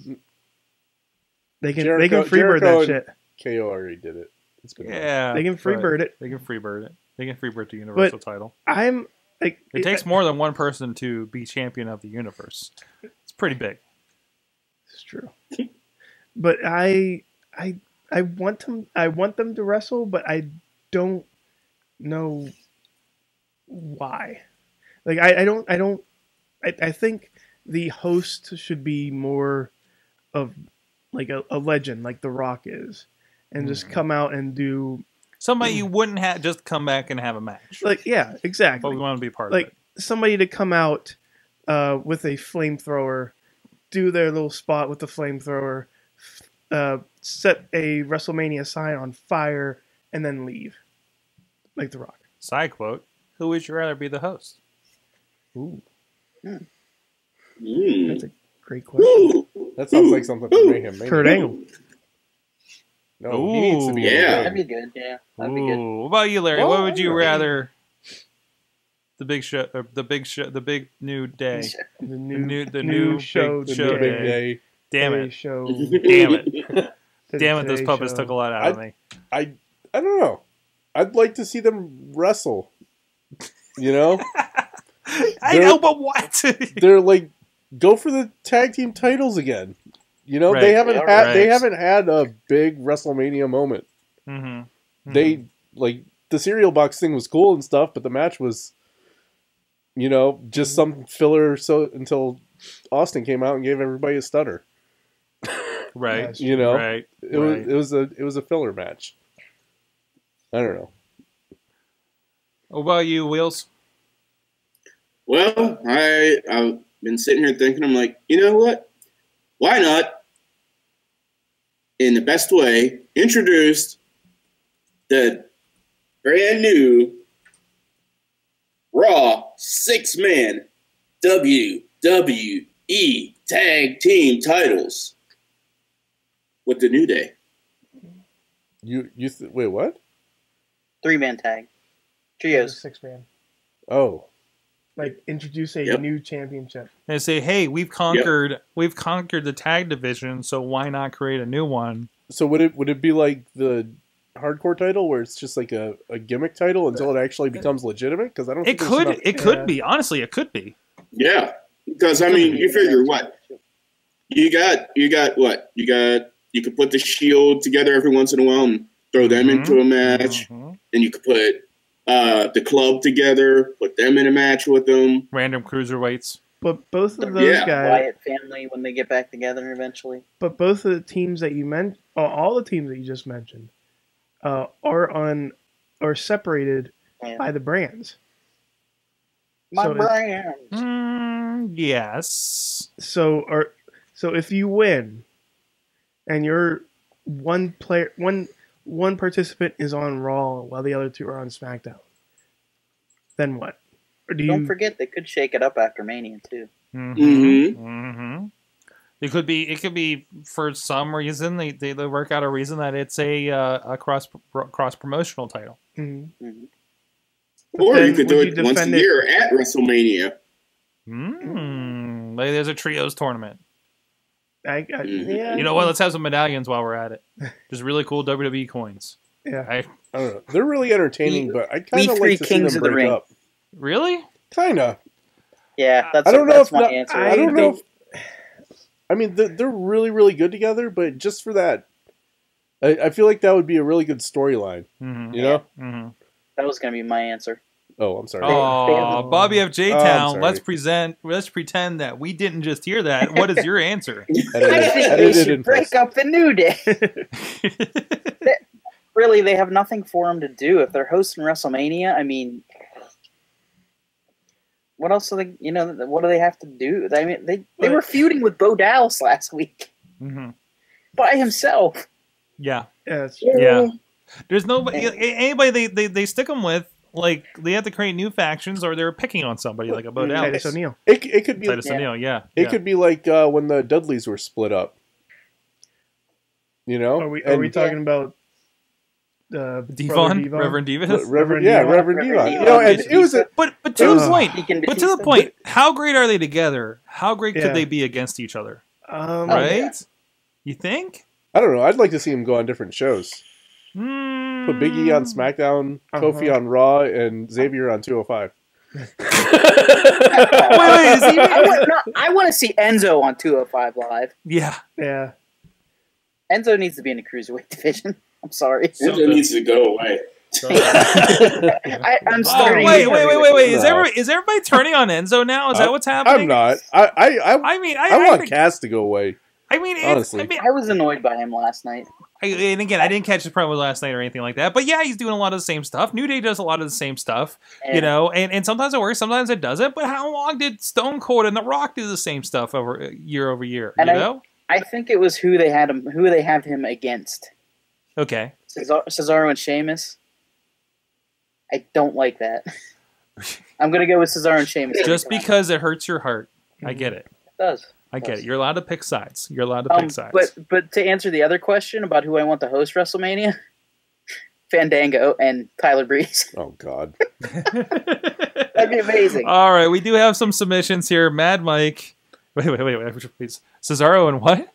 They can Jericho- freebird Jericho that shit. KO already did it. It's been Yeah, They can freebird it. They can freebird it. They can freebird the Universal title. I'm like It takes more than one person to be champion of the universe. It's pretty big. It's true, but I want them to wrestle, but I don't know why. Like I think the host should be more of like a legend, like The Rock is, and just come out and do Somebody you wouldn't have just come back and have a match. like yeah, But exactly. we want to be part Like of it. somebody to come out with a flamethrower do their little spot with the flamethrower, set a WrestleMania sign on fire, and then leave, like The Rock. Side quote: who would you rather be the host? Ooh, Mm. that's a great question. That sounds like something for Mayhem. Kurt Angle. No, he needs to be. Yeah. in the That'd ring. be good. Yeah, that'd be good. Ooh. What about you, Larry? What would you rather? The big show, or the big new day. The new new show, big The show big day. day. Damn Today it! Show. Damn it! Damn it! Those Today puppets show. took a lot out of me. I don't know. I'd like to see them wrestle. You know, I know, but what? they're like go for the tag team titles again. You know, Right. they haven't Yeah, they right. haven't had a big WrestleMania moment. Mm-hmm. They like the cereal box thing was cool and stuff, but the match was, you know, just some filler. So until Austin came out and gave everybody a stutter, Right. Yes. you know, Right. it was a filler match. I don't know. What about you, Wheels? Well, I've been sitting here thinking, I'm like, you know what? Why not, in the best way, introduce the brand new Raw 6-man WWE Tag Team titles with the New Day. Wait, what? 3-man tag. Trios. 6-man. Oh, Like introduce a Yep. new championship. And say, hey, we've conquered the tag division, so why not create a new one? so would it be like the hardcore title where it's just like a gimmick title until it actually becomes legitimate? Because I don't. It think could there's enough- it could be. Honestly, it could be. Yeah, because I mean, you figure what you got what you could put the Shield together every once in a while and throw them into a match, Mhm. and you could put the club together, put them in a match with them. Random cruiserweights. But both of those Yeah. guys, Wyatt family when they get back together eventually. but both of the teams that you mentioned, all the teams that you just mentioned, are separated Yeah. by the brands. My So it- brand. Yes. So if you win, and you're one participant is on Raw while the other two are on SmackDown, then what? Or do you? Don't forget they could shake it up after Mania too. Mm-hmm. Mm-hmm. It could be for some reason they work out a reason that it's a cross promotional title. Mhm. Mhm. But Or then you could do would it you once a defend it- year at WrestleMania. Like there's a trios tournament. Yeah. You know what? Let's have some medallions while we're at it. Just really cool WWE coins. Yeah. I don't know. They're really entertaining, but I kind of three like to see kings them of the break ring. up. Really? Kind of. Yeah, that's I don't know that's if my not- answer. I don't know. I mean, they're really, really good together, but just for that, I feel like that would be a really good storyline. Mm-hmm. You know? Mm-hmm. That was going to be my answer. Oh, I'm sorry. Oh, Bobby F. J. Oh, I'm Town. sorry. Let's pretend that we didn't just hear that. What is your answer? Edited- I think they edited should in break post. up the New Day. Really, they have nothing for them to do if they're hosting WrestleMania. I mean, what else do they? What do they have to do? I mean, they were feuding with Bo Dallas last week Mm-hmm. by himself. Yeah. Yeah. There's nobody. Anybody they stick them with. Like they have to create new factions, or they're picking on somebody like a Bo Titus Dallas. O'Neil. It could be. Titus O'Neil, yeah. It could be like when the Dudleys were split up. You know? Are we And- talking about Devon, Reverend Divas. Reverend Devon? Devon. Devon. You know, and it was a But to the point. He can But to the point, how great are they together? How great Yeah. could they be against each other? yeah. Right? You think? I don't know. I'd like to see him go on different shows. Mm. Put Big E on SmackDown, Kofi on Raw, and Xavier on 205. Wait, is he? I want to see Enzo on 205 Live. Yeah. Yeah. Enzo needs to be in the cruiserweight division. I'm sorry. It needs to go away. I'm Oh, starting. wait. Is No. everybody turning on Enzo now? Is that what's happening? I'm not. I I mean, want think- Cass to go away. I mean, honestly. I was annoyed by him last night. and again, I didn't catch his promo last night or anything like that. But yeah, he's doing a lot of the same stuff. New Day does a lot of the same stuff, you know, and sometimes it works, sometimes it doesn't. But how long did Stone Cold and The Rock do the same stuff over year? And you know? I think it was who they had him against. Okay. Cesaro and Sheamus. I don't like that. I'm gonna go with Cesaro and Sheamus. Just because it hurts your heart. I get it. It does. I get it. You're allowed to pick sides. You're allowed to pick sides. But to answer the other question about who I want to host WrestleMania, Fandango and Tyler Breeze. Oh God. That'd be amazing. All right, we do have some submissions here. Mad Mike. Wait, please. Cesaro and what?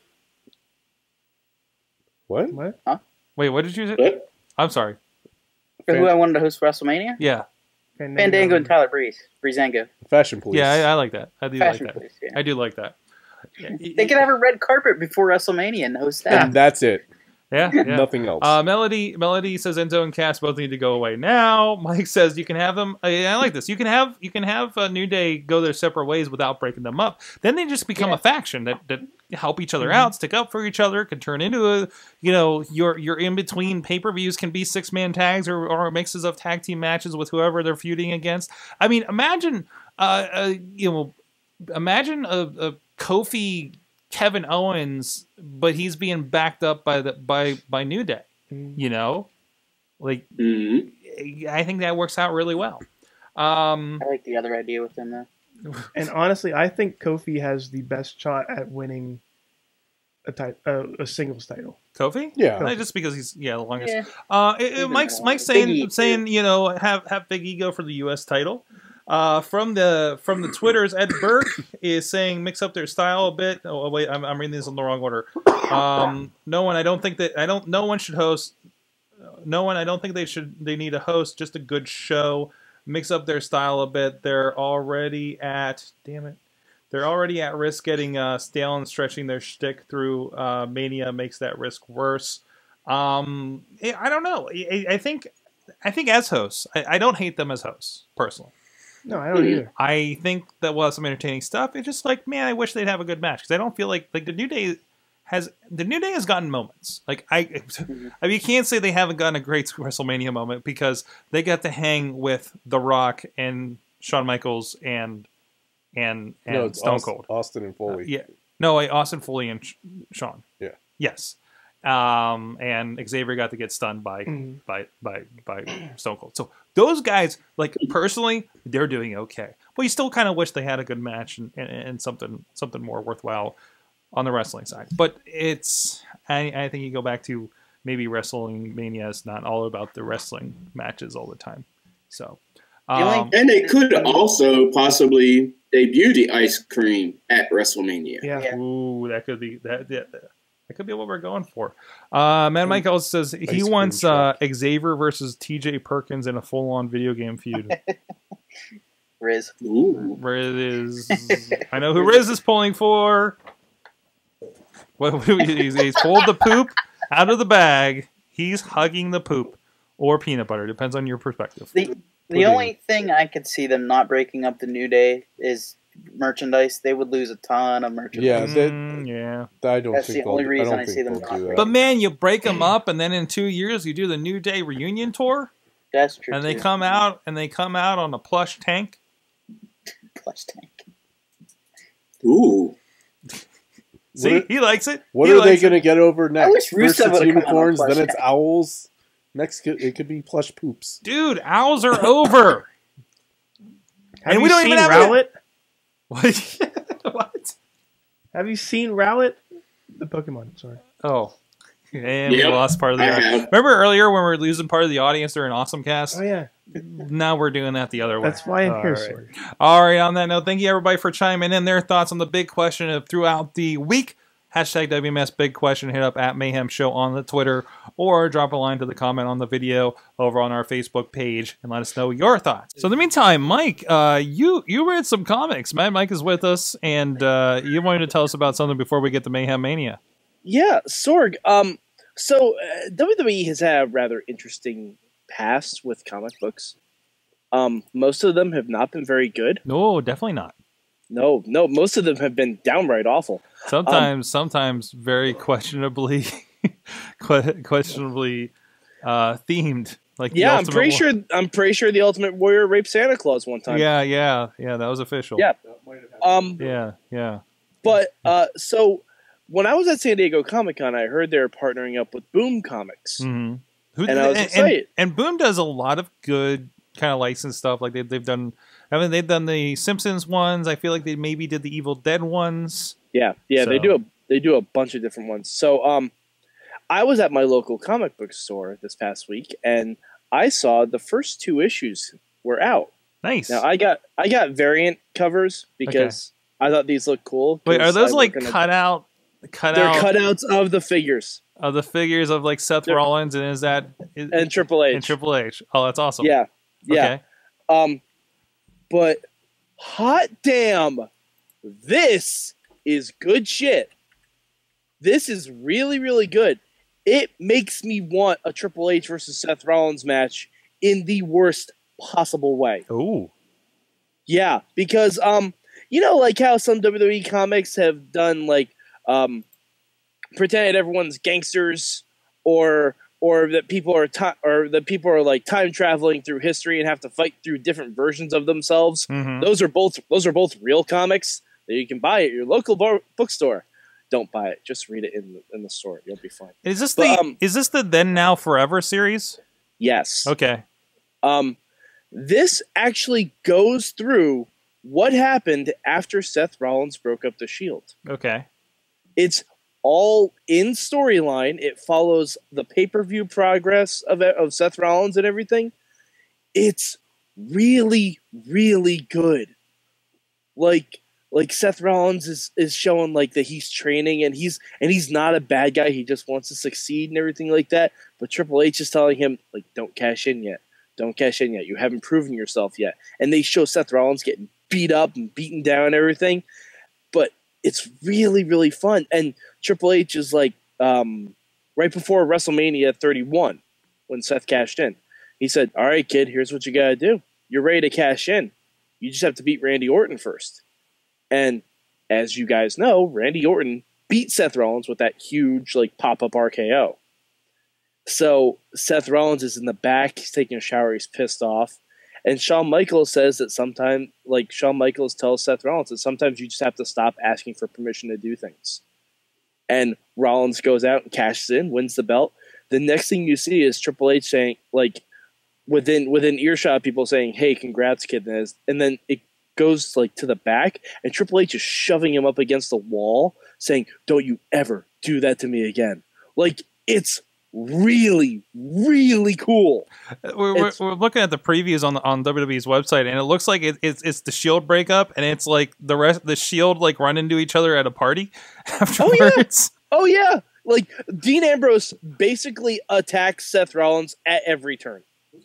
What? Huh? Wait, what did you say? What? I'm sorry. For who I wanted to host WrestleMania? Yeah. Fandango and Tyler Breezango. Fashion police. Yeah, I like that. I do Fashion like that. police, yeah. I do like that. They could have a red carpet before WrestleMania and host that. And that's it. Yeah. Nothing else. Melody says Enzo and Cass both need to go away now. Mike says you can have them. I like this. You can have New Day go their separate ways without breaking them up. Then they just become a faction that help each other out, stick up for each other, can turn into a your in between pay-per-views can be 6-man tags or mixes of tag team matches with whoever they're feuding against. I mean, imagine a Kofi Kevin Owens, but he's being backed up by New Day. You know, like I think that works out really well. I like the other idea with him though. And honestly, I think Kofi has the best shot at winning a singles title. Kofi? Yeah. Just because he's the longest. Yeah. Mike's Big saying have Big E go for the US title. From the Twitters, Ed Burke is saying mix up their style a bit. Oh wait, I'm reading this in the wrong order. No one should host. No one, I don't think they need a host, just a good show. Mix up their style a bit. They're already at risk getting stale and stretching their shtick through Mania makes that risk worse. I don't know. I think as hosts, I don't hate them as hosts personally. No, I don't either. I think that we'll have some entertaining stuff. It's just like, man, I wish they'd have a good match because I don't feel like the New Day has gotten moments. Like I mean, you can't say they haven't gotten a great WrestleMania moment because they got to hang with The Rock and Shawn Michaels and Stone Cold, Austin and Foley. Austin Foley and Shawn. Yeah. Yes. And Xavier got to get stunned by Stone Cold. So those guys, like personally, they're doing okay. But you still kind of wish they had a good match and something more worthwhile on the wrestling side. But I think you go back to maybe Wrestling Mania is not all about the wrestling matches all the time. So, and they could also possibly debut the ice cream at WrestleMania. Yeah. Ooh, that could be that. Yeah. That could be what we're going for. Man Mike also says he wants Xavier versus TJ Perkins in a full-on video game feud. Rizz. Ooh. Rizz. I know who Rizz is pulling for. He's pulled the poop out of the bag. He's hugging the poop or peanut butter. Depends on your perspective. The only thing I could see them not breaking up the New Day is merchandise. They would lose a ton of merchandise. Yeah, I don't That's think the only they'll- reason don't I think see them they'll not do that. breaking But man, you break them up, and then in 2 years you do the New Day reunion tour, That's true. and they too. come out on a plush tank. Plush tank. Ooh. See, What- he likes it. What He are they likes it. going to get over next? wish Rusev First it's would've come out on unicorns, plush then it's tank. owls. Next, it could be plush poops. Dude, owls are over. Have we you don't seen even have Rowlet? What? Have you seen Rowlet? The Pokemon, sorry. Oh. And we Yep, lost part of the I audience. have. Remember earlier when we were losing part of the audience during Awesome Cast? Oh, yeah. Now we're doing that the other way. That's why I'm All here, right. Sorg. All right, on that note, thank you everybody for chiming in their thoughts on the big question of throughout the week. Hashtag WMS Big Question. Hit up at Mayhem Show on the Twitter or drop a line to the comment on the video over on our Facebook page and let us know your thoughts. So in the meantime, Mike, you read some comics. Mike is with us, and you wanted to tell us about something before we get to Mayhem Mania. Yeah, Sorg. So WWE has had a rather interesting past with comic books. Most of them have not been very good. No, definitely not. No, most of them have been downright awful. Sometimes very questionably questionably themed. Like Yeah, I'm pretty sure the Ultimate Warrior raped Santa Claus one time. Yeah, that was official. Yeah. Yeah. But so when I was at San Diego Comic-Con, I heard they were partnering up with Boom Comics. Mm-hmm. And I was excited. And Boom does a lot of good kind of licensed stuff. Like they've done the Simpsons ones. I feel like they maybe did the Evil Dead ones. Yeah, so. They do a bunch of different ones. So I was at my local comic book store this past week, and I saw the first 2 issues were out. Nice. Now I got variant covers because I thought these looked cool. Wait, are those like cutouts of the figures. Of the figures of like Seth Rollins and Triple H. And Triple H. Oh, that's awesome. Yeah. Okay. But hot damn, this is good shit. This is really, really good. It makes me want a Triple H versus Seth Rollins match in the worst possible way. Ooh. Yeah, because you know, like how some WWE comics have done, like pretended everyone's gangsters, or that people are like time traveling through history and have to fight through different versions of themselves. Mm-hmm. Those are both real comics that you can buy at your local bookstore. Don't buy it; just read it in the store. You'll be fine. Is this the Then Now Forever series? Yes. Okay. This actually goes through what happened after Seth Rollins broke up the Shield. Okay. It's all in storyline. It follows the pay-per-view progress of Seth Rollins and everything. It's really, really good. Like Seth Rollins is showing like that he's training and he's not a bad guy. He just wants to succeed and everything like that. But Triple H is telling him, like, don't cash in yet. Don't cash in yet. You haven't proven yourself yet. And they show Seth Rollins getting beat up and beaten down and everything. But it's really, really fun. And Triple H is like, right before WrestleMania 31, when Seth cashed in, he said, all right, kid, here's what you got to do. You're ready to cash in. You just have to beat Randy Orton first. And as you guys know, Randy Orton beat Seth Rollins with that huge like pop-up RKO. So Seth Rollins is in the back. He's taking a shower. He's pissed off. And Shawn Michaels says that Shawn Michaels tells Seth Rollins that sometimes you just have to stop asking for permission to do things. And Rollins goes out and cashes in, wins the belt. The next thing you see is Triple H saying, like, within earshot of people saying, hey, congrats, kid. And then it goes like to the back, and Triple H is shoving him up against the wall, saying, don't you ever do that to me again. Like, it's really, really cool. We're looking at the previews on WWE's website, and it looks like it's the Shield breakup, and it's like the Shield like run into each other at a party afterwards. Oh yeah. Like Dean Ambrose basically attacks Seth Rollins at every turn.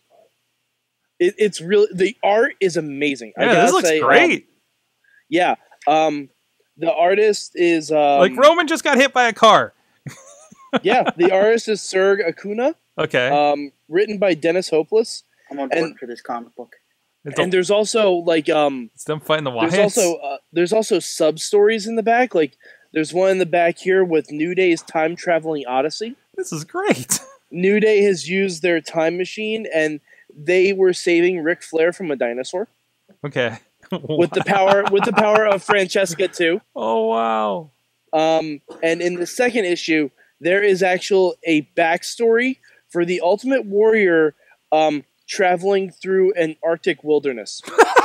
It's really, the art is amazing. Yeah, this looks great. Yeah. The artist is like Roman just got hit by a car. Yeah, the artist is Sorg Acuna. Okay. Written by Dennis Hopeless. I'm on board for this comic book. And there's also like it's them fighting the Wyatts. There's also sub stories in the back. Like there's one in the back here with New Day's time traveling odyssey. This is great. New Day has used their time machine, and they were saving Ric Flair from a dinosaur. Okay. With the power of Francesca too. Oh wow. And in the second issue, there is a backstory for the Ultimate Warrior traveling through an Arctic wilderness.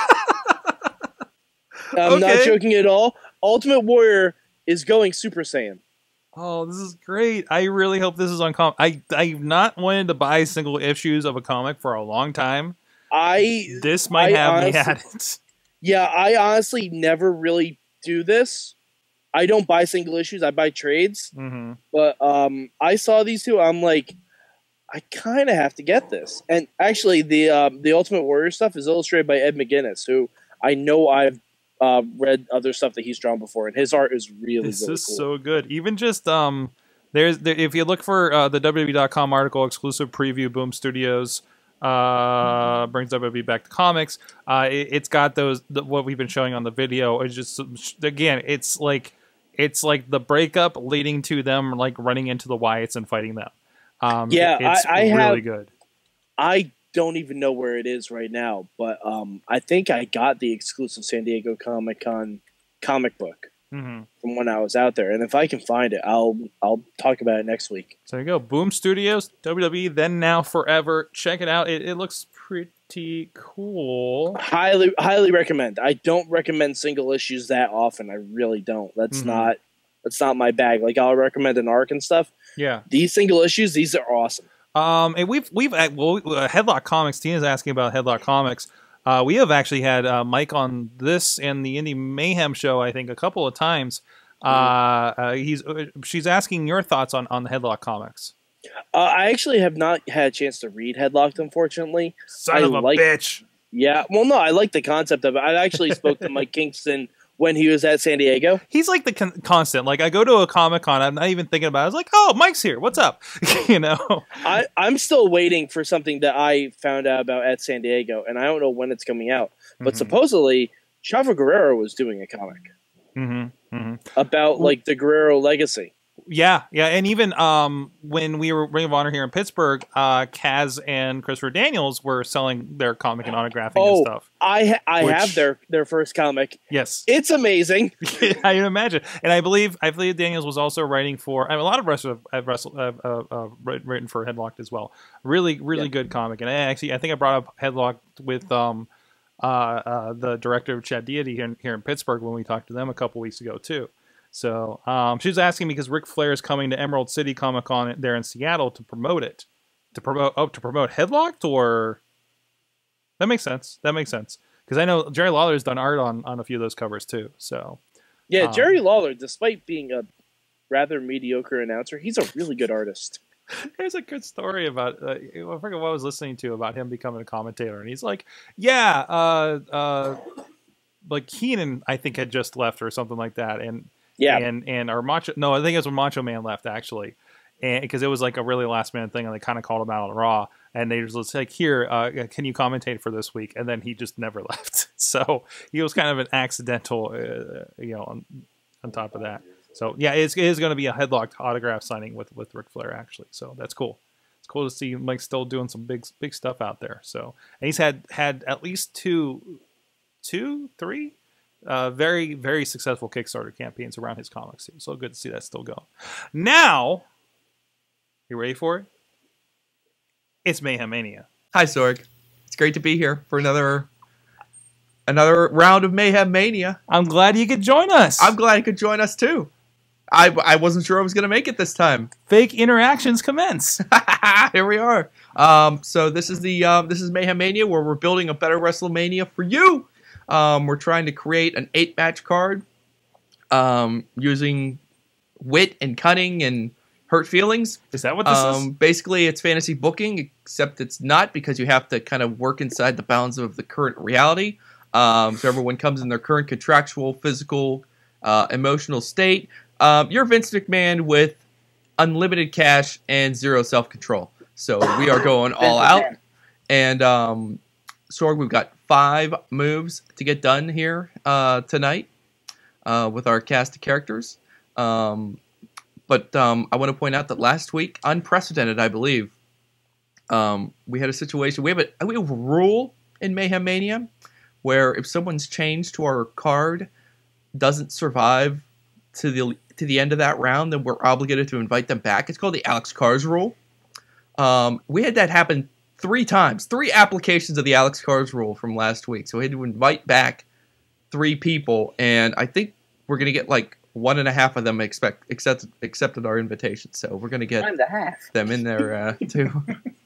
I'm not joking at all. Ultimate Warrior is going Super Saiyan. Oh, this is great. I really hope this is on comic. I've not wanted to buy single issues of a comic for a long time. This might have me at it. Yeah, I honestly never really do this. I don't buy single issues. I buy trades. Mm-hmm. But I saw these two. I'm like, I kind of have to get this. And actually, the Ultimate Warrior stuff is illustrated by Ed McGuinness, who I know I've read other stuff that he's drawn before, and his art is really this really is cool. so good. Even just if you look for the WWE.com article exclusive preview, Boom Studios brings WWE back to comics. It's got what we've been showing on the video. It's just, again, it's like the breakup leading to them like running into the Wyatts and fighting them. It's really good. I don't even know where it is right now, but I think I got the exclusive San Diego Comic-Con comic book from when I was out there, and if I can find it, I'll talk about it next week. So there you go. Boom Studios, WWE, Then Now Forever. Check it out. It looks pretty cool. Highly recommend. I don't recommend single issues that often. I really don't. That's not my bag. Like, I'll recommend an arc and stuff. Yeah. These single issues, these are awesome. And we've Headlock Comics. Tina's asking about Headlock Comics. We have actually had Mike on this and the Indie Mayhem show, I think, a couple of times. She's asking your thoughts on the Headlock Comics. I actually have not had a chance to read Headlocked, unfortunately. Son of a bitch. Yeah, well, no, I like the concept of it. I actually spoke to Mike Kingston when he was at San Diego. He's like the constant. Like, I go to a Comic-Con, I'm not even thinking about it. I was like, oh, Mike's here. What's up? You know? I'm still waiting for something that I found out about at San Diego, and I don't know when it's coming out. But supposedly, Chavo Guerrero was doing a comic about, like, the Guerrero legacy. Yeah, and even when we were Ring of Honor here in Pittsburgh, Kaz and Christopher Daniels were selling their comic and autographing and stuff. I have their first comic. Yes, it's amazing. I can imagine, and I believe Daniels was also writing for. A lot of wrestlers have written for Headlocked as well. Really good comic, and I think I brought up Headlocked with the director of Chad Deity here in Pittsburgh when we talked to them a couple weeks ago too. So she was asking me because Ric Flair is coming to Emerald City Comic Con there in Seattle to promote it. To promote Headlocked, or that makes sense. Because I know Jerry Lawler's done art on a few of those covers too. So yeah, Jerry Lawler, despite being a rather mediocre announcer, he's a really good artist. There's a good story about I forget what I was listening to about him becoming a commentator, and he's like, yeah, like Keenan I think had just left or something like that, and our Macho, no, I think it was when Macho Man left actually, and because it was like a really last minute thing, and they kind of called him out on Raw, and they just like, here, can you commentate for this week? And then he just never left. So he was kind of an accidental, on top of that. So yeah, it is going to be a Headlocked autograph signing with Ric Flair actually. So that's cool. It's cool to see Mike still doing some big stuff out there. So, and he's had at least three very, very successful Kickstarter campaigns around his comics too. So good to see that still going. Now, you ready for it? It's Mayhem Mania. Hi, Sorg. It's great to be here for another round of Mayhem Mania. I'm glad you could join us. I'm glad you could join us too. I wasn't sure I was going to make it this time. Fake interactions commence. Here we are. So this is Mayhem Mania, where we're building a better WrestleMania for you. We're trying to create an 8-match card using wit and cunning and hurt feelings. Is that what this is? Basically, it's fantasy booking, except it's not, because you have to kind of work inside the bounds of the current reality. So everyone comes in their current contractual, physical, emotional state. You're Vince McMahon with unlimited cash and zero self-control. So we are going all out. And Sorg, we've got 5 moves to get done here tonight with our cast of characters. But I want to point out that last week, unprecedented, I believe, we had a situation. We have a rule in Mayhem Mania where if someone's changed to our card doesn't survive to the end of that round, then we're obligated to invite them back. It's called the Alex Cars rule. We had that happen 3 times, 3 applications of the Alex Cars rule from last week. So we had to invite back 3 people, and I think we're going to get like 1.5 of them accepted our invitation. So we're going to get them in there too.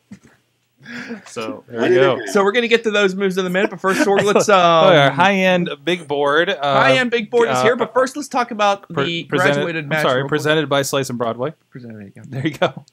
So there we go. So we're going to get to those moves in a minute, but first, Sorg, let's high-end big board. High-end big board is here, but first let's talk about the graduated match. Presented by Slice and Broadway. There you go.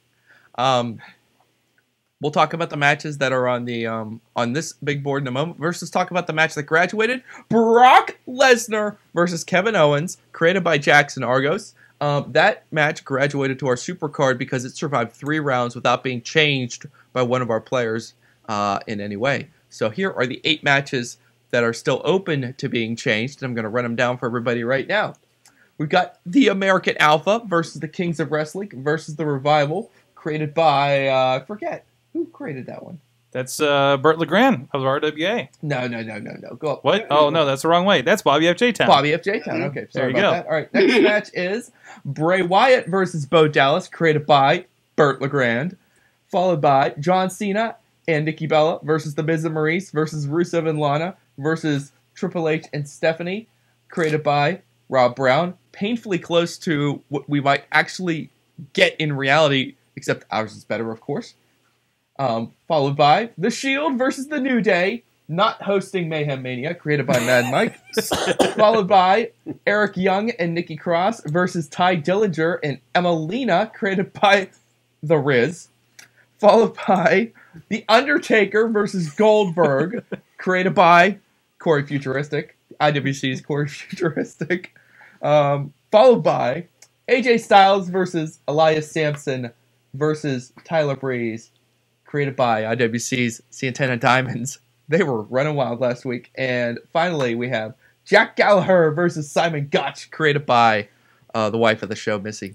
We'll talk about the matches that are on the on this big board in a moment. First, let's talk about the match that graduated: Brock Lesnar versus Kevin Owens, created by Jackson Argos. That match graduated to our super card because it survived 3 rounds without being changed by one of our players in any way. So here are the 8 matches that are still open to being changed, and I'm going to run them down for everybody right now. We've got the American Alpha versus the Kings of Wrestling versus the Revival, created by I forget who created that one. That's Burt LeGrand of RWA. No. Go up. What? Oh, no, that's the wrong way. That's Bobby F. J-Town. Bobby F. J-Town. Okay, sorry There you about go. that. All right, next match is Bray Wyatt versus Bo Dallas, created by Burt LeGrand, followed by John Cena and Nikki Bella versus The Miz and Maurice versus Rusev and Lana versus Triple H and Stephanie, created by Rob Brown. Painfully close to what we might actually get in reality, except ours is better, of course. Followed by The Shield versus The New Day, not hosting Mayhem Mania, created by Mad Mike. Followed by Eric Young and Nikki Cross versus Ty Dillinger and Emelina, created by The Rizz. Followed by The Undertaker versus Goldberg, created by Corey Futuristic, IWC's Corey Futuristic. Followed by AJ Styles versus Elias Sampson versus Tyler Breeze, created by IWC's Santana Diamonds. They were running wild last week. And finally, we have Jack Gallagher versus Simon Gotch, created by the wife of the show, Missy.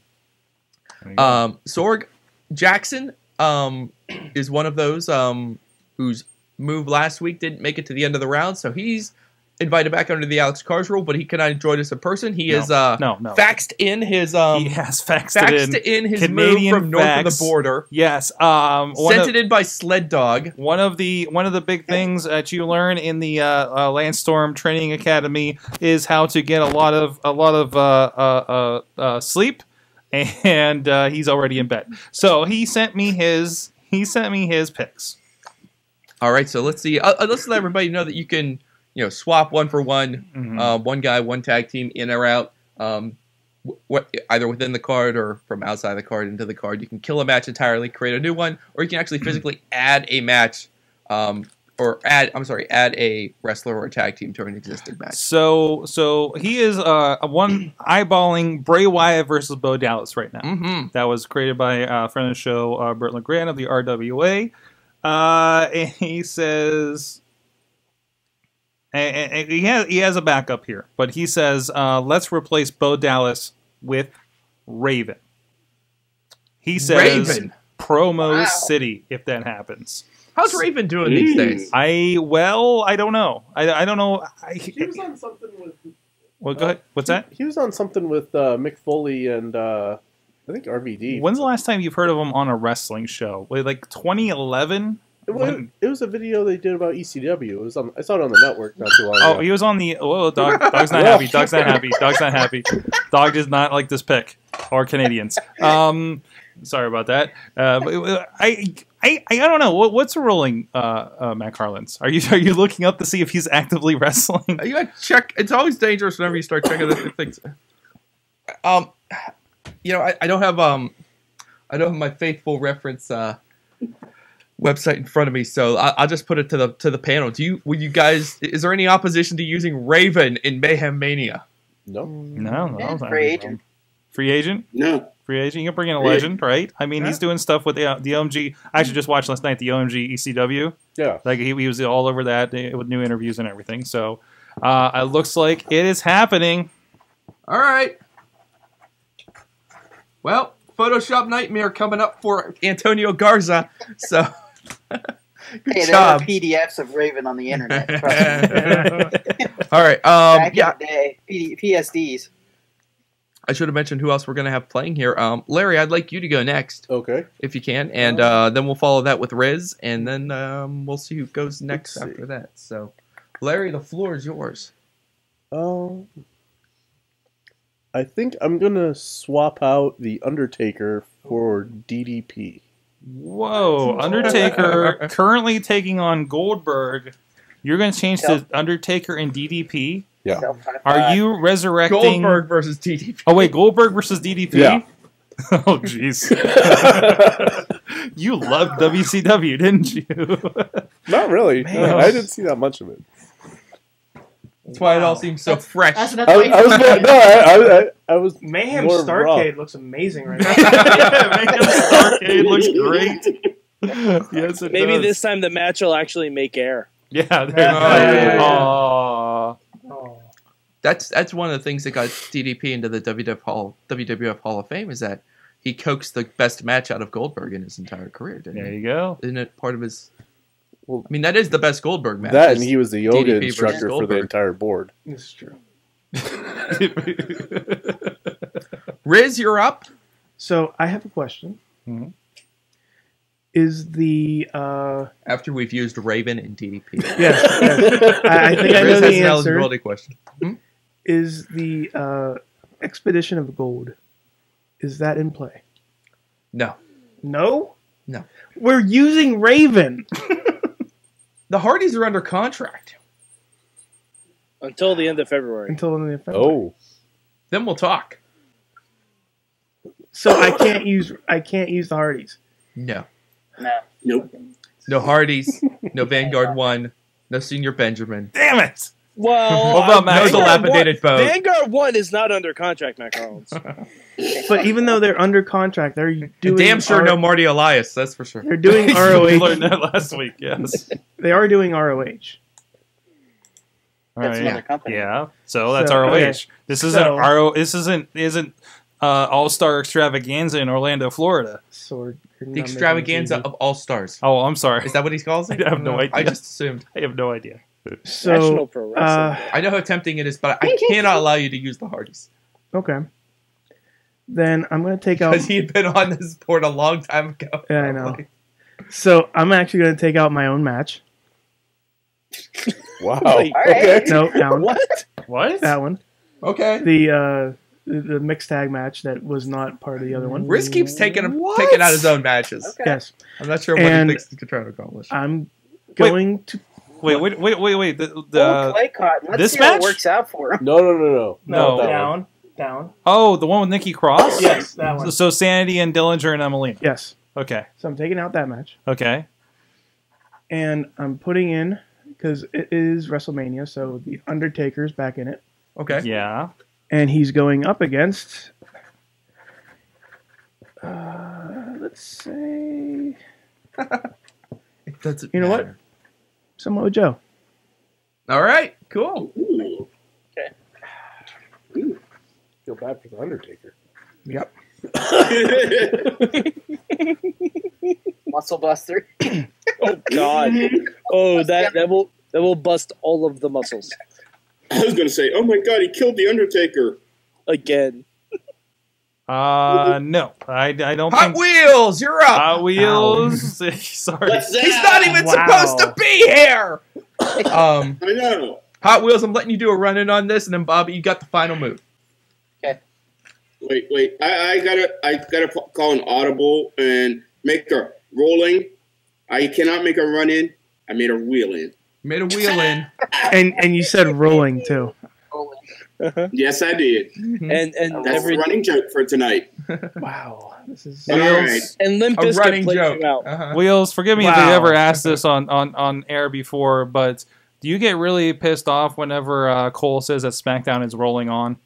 Sorg Jackson is one of those whose move last week didn't make it to the end of the round, so he's invited back under the Alex Cars rule, but he cannot join us in person. He is faxed in his he has faxed in his Canadian move from north fax. of the border. Yes, Sent it in by Sled Dog. One of the big things that you learn in the Landstorm Training Academy is how to get a lot of sleep, and he's already in bed. So he sent me his picks. All right, so let's see. Let's let everybody know that you can swap one for one, one guy, one tag team, in or out. Either within the card or from outside the card into the card. You can kill a match entirely, create a new one, or you can actually physically add a match, add a wrestler or a tag team to an existing match. So he is eyeballing Bray Wyatt versus Bo Dallas right now. Mm-hmm. That was created by a friend of the show, Burt LeGrand of the RWA. And he says, and he has a backup here, but he says, let's replace Bo Dallas with Raven. He says Raven. Promo City if that happens. How's Raven doing these days? I don't know. I don't know. He was on something with. Well, go ahead. What's that? He was on something with Mick Foley and I think RVD. When's the last time you've heard of him on a wrestling show? Like 2011? It was a video they did about ECW. It was I saw it on the network not too long ago. Oh, he was on the. Whoa, dog's not happy. Dog's not happy. Dog's not happy. Dog does not like this pick. Or Canadians. Sorry about that. I don't know. What's the ruling, Matt Carlins? Are you looking up to see if he's actively wrestling? You gotta check. It's always dangerous whenever you start checking the things. I don't have my faithful reference website in front of me, so I'll just put it to the panel. Will you guys? Is there any opposition to using Raven in Mayhem Mania? No. Free agent. Free agent? No. Free agent. You can bring in a legend, right? I mean, he's doing stuff with the OMG. I actually just watched last night the OMG ECW. Yeah, like he was all over that with new interviews and everything. So it looks like it is happening. All right. Well, Photoshop Nightmare coming up for Antonio Garza. So, Hey, there are PDFs of Raven on the internet. Trust me. All right. Back in the day, PSDs. I should have mentioned who else we're going to have playing here. Larry, I'd like you to go next. Okay. If you can. And then we'll follow that with Rizz, and then we'll see who goes next after that. So, Larry, the floor is yours. I think I'm going to swap out The Undertaker for DDP. Whoa. Undertaker currently taking on Goldberg. You're going to change to Undertaker and DDP? Yeah. Are you resurrecting... Goldberg versus DDP. Oh, wait. Goldberg versus DDP? Yeah. Oh, jeez. You loved WCW, didn't you? Not really. No, I didn't see that much of it. That's why it all seems so fresh. I was Mayhem more Starcade raw. looks amazing right now. Mayhem Starcade looks great. Yes, it Maybe does. this time the match will actually make air. Yeah. That's one of the things that got DDP into the WWF Hall of Fame is that he coaxed the best match out of Goldberg in his entire career, didn't There he? you go. Isn't it part of his... I mean, that is the best Goldberg match. That, and he was the yoga DDP versus instructor for the Goldberg. entire board. It's true. Rizz, you're up. So I have a question. Mhm. Is the After we've used Raven and DDP. yes, I think I know Rizz has the an answer. eligibility question. Is the Expedition of Gold, is that in play? No. No? No. We're using Raven. The Hardys are under contract. Until the end of February. Until the end of February. Oh. Then we'll talk. So I can't use the Hardys. No. No. Nope. No Hardys. No Vanguard 1. No Senior Benjamin. Damn it! Well, What about Max? No dilapidated boat. Vanguard 1 is not under contract, Matt Collins. But even though they're under contract, they're doing Damn sure no Marty Elias, that's for sure. They're doing We ROH. learned that last week. Yes. They are doing ROH. All That's right. another company. Yeah. So that's So, ROH. okay. This isn't So- This isn't All Star Extravaganza in Orlando, Florida. Sorg, you're The not extravaganza making of all stars. Oh, I'm sorry. Is that what he calls it? I have no idea. I just assumed. I have no idea. it easy. So, National Pro Wrestling. I know how tempting it is, but I cannot allow you to use the Hardys. okay. Then I'm going to take out. Because he had been on this board a long time ago. Yeah, I know. So I'm actually going to take out my own match. Wow. Wait, Okay. No, that one. What? What? That one. Okay. The mixed tag match that was not part of the other one. Rizz keeps taking out his own matches. Okay. Yes. I'm not sure what And- he thinks he can try to accomplish. I'm going to. Wait. Old The clay cotton. Let's this see how match? it works out for him. No. No. Not that one. Down. Down. oh, the one with Nikki Cross. Yes, that one. So Sanity and Dillinger and Emelina. Yes. Okay. So I'm taking out that match. Okay. And I'm putting in, because it is WrestleMania, so the Undertaker's back in it. Okay. Yeah. And he's going up against, let's say, It doesn't You know what? matter. Samoa Joe. All right. Cool. Ooh. Feel bad for the Undertaker. Yep. Muscle Buster. Oh God! Oh, that will bust all of the muscles I was going to say, oh my god, he killed the Undertaker. again. No. I don't think. Hotwheelz, you're up. Hotwheelz. Sorry. What's that? He's not even Wow. supposed to be here. I know. Hotwheelz, I'm letting you do a run-in on this, and then Bobby, you got the final move. Wait. I gotta call an audible and make a rolling. I cannot make a run in. I made a wheel in. You made a wheel in. And you said rolling, too. Yes, I did. And That's the running joke for tonight. Wow. This is. All right. and Limp A Bizkit running plays joke. you out. Uh-huh. Wheels, forgive me if Wow. you ever asked this on air before, but do you get really pissed off whenever Cole says that SmackDown is rolling on?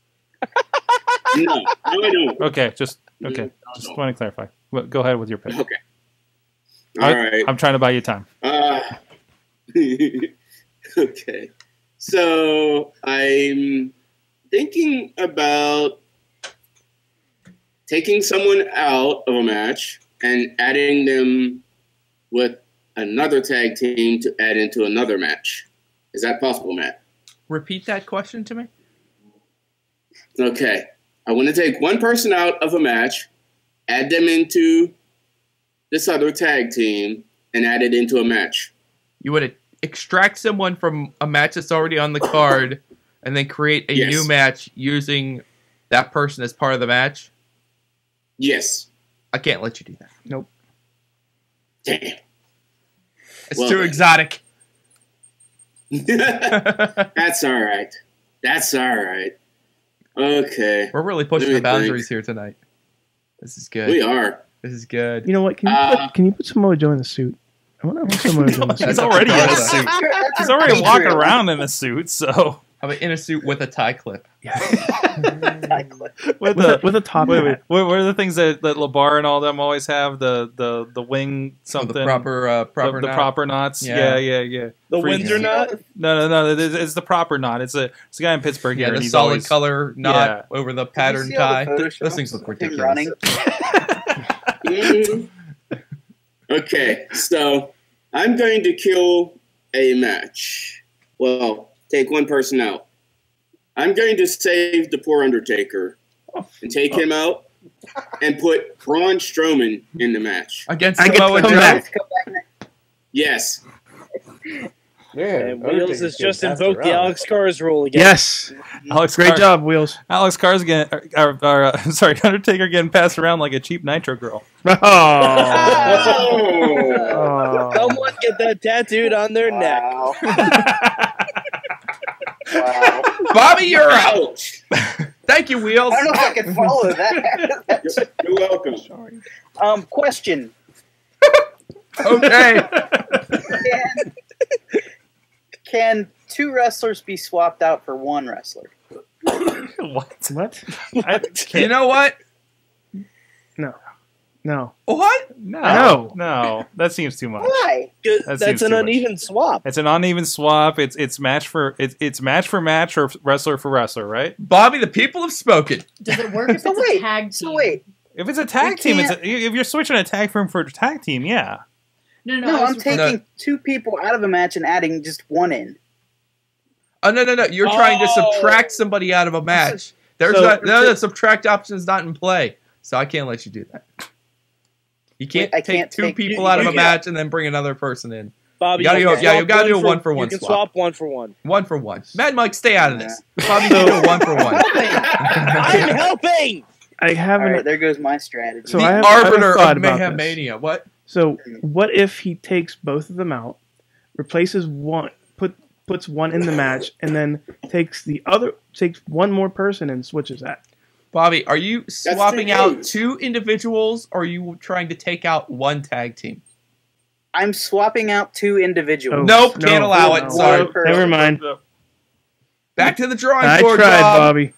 No, I don't. Okay, just want to clarify. Well, go ahead with your pick. Okay. All right. I'm trying to buy you time. Okay. So I'm thinking about taking someone out of a match and adding them with another tag team to add into another match. Is that possible, Matt? Repeat that question to me. Okay. I want to take one person out of a match, add them into this other tag team, and add it into a match. You would extract someone from a match that's already on the card, and then create a Yes. new match using that person as part of the match. Yes. I can't let you do that. Nope. Damn. It's Well too then. exotic. That's all right. That's all right. Okay. We're really pushing Let the me boundaries here tonight. This is good. We are. This is good. You know what? Can you put Samoa Joe in the suit? I want to put Samoa Joe in the suit. He's already in a suit. He's already walking True. around in a suit, so How about in a suit with a tie clip? With a top hat. What are the things that Labar and all them always have? The wing something. The proper the knot? proper knots. Yeah. Yeah. The Freaking- Windsor knot? No. It's the proper knot. It's a guy in Pittsburgh Yeah, here, the and he's solid always color knot over the pattern see all the tie. Photoshop Those things look of him ridiculous. running? Okay, so I'm going to kill a match. Well, take one person out. I'm going to save the poor Undertaker and take him out and put Braun Strowman in the match. Against I get to Samoa come Joe. back. Yes. And Wheels has just invoked the Alex Cars rule again. Yes. Alex Great Car- job, Wheels. Alex Carr's getting, Undertaker getting passed around like a cheap Nitro girl. Oh. Oh. Someone get that tattooed on their neck. Wow. Wow. Bobby, you're out. Ouch. Thank you, Wheels. I don't know if I can follow that. You're welcome. Question. Okay. Can two wrestlers be swapped out for one wrestler? What? What? You know what? No. What? No. That seems too much. Why? That That's seems an too much. uneven swap. It's an uneven swap. It's match for match for match or wrestler for wrestler, right? Bobby, the people have spoken. Does it work if So it's wait, a tag team? So wait. If it's a tag We team, can't- if you're switching a tag firm for a tag team, yeah. No, No, I I'm was taking two people out of a match and adding just one in. Oh, no. You're trying to subtract somebody out of a match. There's So- the subtract option is not in play. So I can't let you do that. You can't I take can't two take- people you- out of you a can- match and then bring another person in. Bobby, You gotta can go- yeah, you swap gotta do a for- one-for-one You can swap. swap 1-for-1. 1 for 1. Mad Mike, stay out of this. Bobby, you do 1 for 1. I'm helping! I All haven't. right, there goes my strategy. So The I have arbiter thought of about Mayhem this. Mania. What? So what if he takes both of them out, replaces one, puts one in the match, and then takes one more person and switches that? Bobby, are you swapping too out late. 2 individuals or are you trying to take out 1 tag team? I'm swapping out two individuals. Oh, Nope, can't allow it. no. Sorry. One person. Never mind. Back to the drawing I board, tried, Bob. Bobby.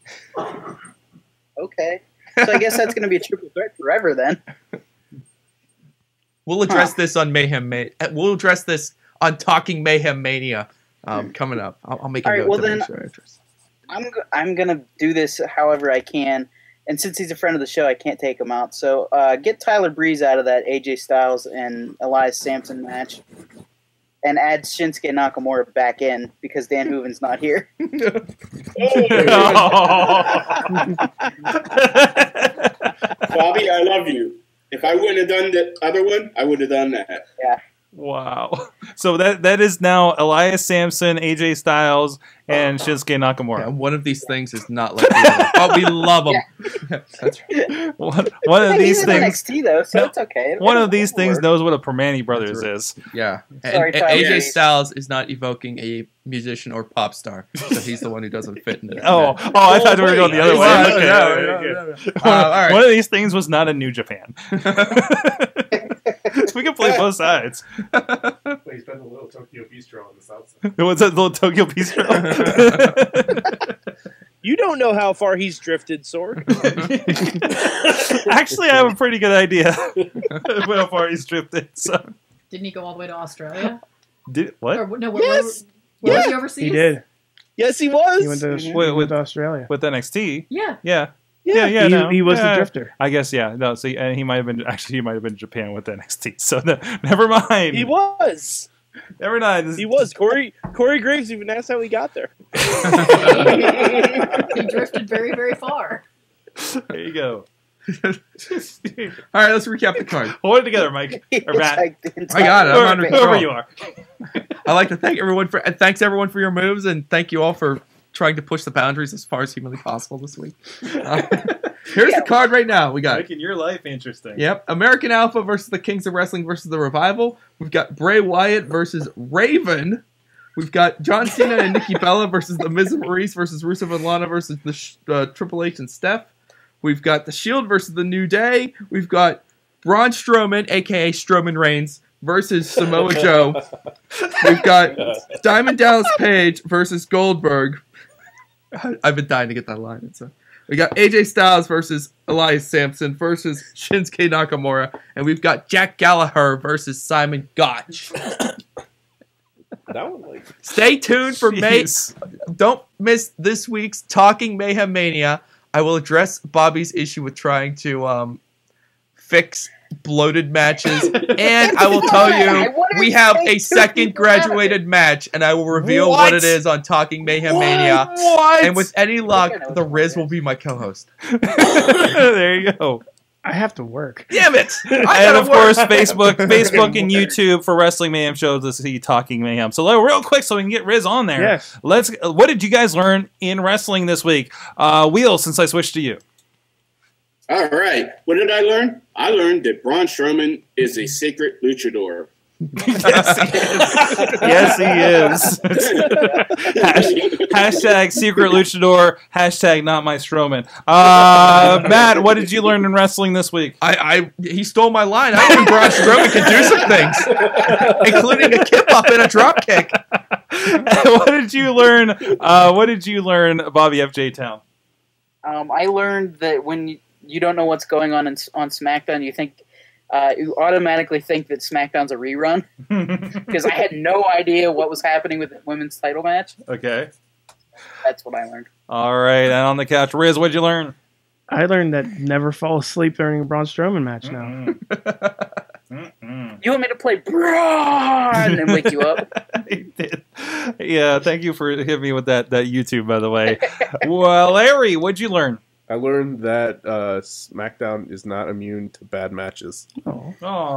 Okay. So I guess that's going to be a triple threat forever then. We'll address this on We'll address this on Talking Mayhem Mania coming up. I'll make a All right, note well to then- make sure I address. I'm going to do this however I can. And since he's a friend of the show, I can't take him out. So get Tyler Breeze out of that AJ Styles and Elias Sampson match. And add Shinsuke Nakamura back in because Dan Hooven's not here. Bobby, I love you. If I wouldn't have done the other one, I would have done that. Wow. So that is now Elias Sampson, AJ Styles, and Shinsuke Nakamura. Yeah, one of these things is not like the other, but we love them. That's right. One of these He's in things. NXT though, so it's okay. One of these things Work. knows what a Permani Brothers is. Yeah. Sorry, And Tyler. AJ Styles is not evoking a musician or pop star, so he's the one who doesn't fit into that. I thought we were going the other way. No, Okay, no, okay, no, okay. no. All right. One of these things was not in New Japan. We can play both sides. He's been a little Tokyo Bistro on the south side. What's that little Tokyo Bistro? You don't know how far he's drifted, Sorg. Actually, I have a pretty good idea of how far he's drifted. So. Didn't he go all the way to Australia? Did what? Or, no, Yes. where was Yeah. he overseas? He did. Yes, he was. He went to, he Wait, went to Australia. With NXT? Yeah. Yeah. Yeah, He was the drifter. I guess and he might have been in Japan with NXT. So never mind. He was. Never mind. He was. Corey Graves even asked how he got there. He drifted very, very far. There you go. All right, let's recap the card. Hold it together, Mike. Or Matt. I got it. I'm under Whoever control. you are. I'd like to thank everyone thanks everyone for your moves, and thank you all for trying to push the boundaries as far as humanly possible this week. Here's the card right now. We got Making your life interesting. Yep, American Alpha versus the Kings of Wrestling versus the Revival. We've got Bray Wyatt versus Raven. We've got John Cena and Nikki Bella versus The Miz and Maurice versus Rusev and Lana versus the Triple H and Steph. We've got The Shield versus The New Day. We've got Braun Strowman, a.k.a. Strowman Reigns, versus Samoa Joe. We've got Diamond Dallas Page versus Goldberg. I've been dying to get that line. So we got AJ Styles versus Elias Sampson versus Shinsuke Nakamura, and we've got Jack Gallagher versus Simon Gotch. Stay tuned for May. Don't miss this week's Talking Mayhem Mania. I will address Bobby's issue with trying to fix bloated matches, and I will tell you we have a second graduated match, and I will reveal what it is on Talking Mayhem Mania. And with any luck, the Rizz will be my co-host. There you go. I have to work. Damn it! And of course, Facebook and YouTube for Wrestling Mayhem shows to see Talking Mayhem. So real quick, so we can get Rizz on there. Yes. What did you guys learn in wrestling this week? Wheel, since I switched to you. All right. What did I learn? I learned that Braun Strowman is a secret luchador. Yes, he is. Hashtag secret luchador. Hashtag not my Strowman. Matt, what did you learn in wrestling this week? He stole my line. I learned Braun Strowman can do some things, including a kip up and a drop kick. What did you learn? Bobby FJ Town? I learned that when you don't know what's going on SmackDown, you automatically think that SmackDown's a rerun, because I had no idea what was happening with the women's title match. Okay. That's what I learned. All right, and on the couch, Rizz, what'd you learn? I learned that never fall asleep during a Braun Strowman match now. You want me to play Braun and wake you up? He did. Yeah, thank you for hitting me with that YouTube, by the way. Well, Larry, what'd you learn? I learned that SmackDown is not immune to bad matches. Oh.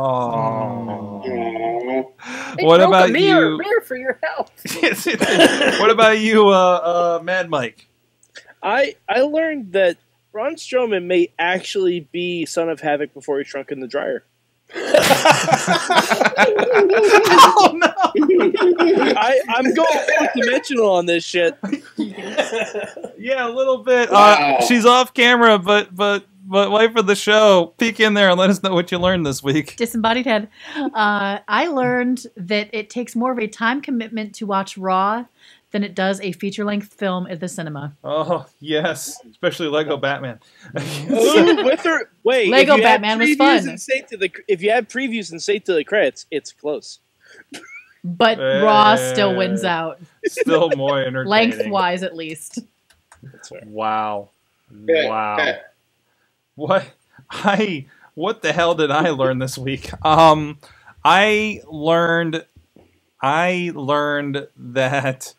Hey, What broke about a mirror, you? Mirror for your health. What about you, Mad Mike? I learned that Braun Strowman may actually be Son of Havoc before he shrunk in the dryer. Oh no! I'm going fourth dimensional on this shit. Yeah, a little bit. Wow. She's off camera, but wait for the show. Peek in there and let us know what you learned this week. Disembodied head. I learned that it takes more of a time commitment to watch Raw than it does a feature-length film at the cinema. Oh yes, especially Lego Batman. Wait, Lego Batman was fun. If you had previews and say to the credits, it's close. But Raw still wins out. Still more entertaining. Lengthwise, at least. Wow. What the hell did I learn this week? I learned that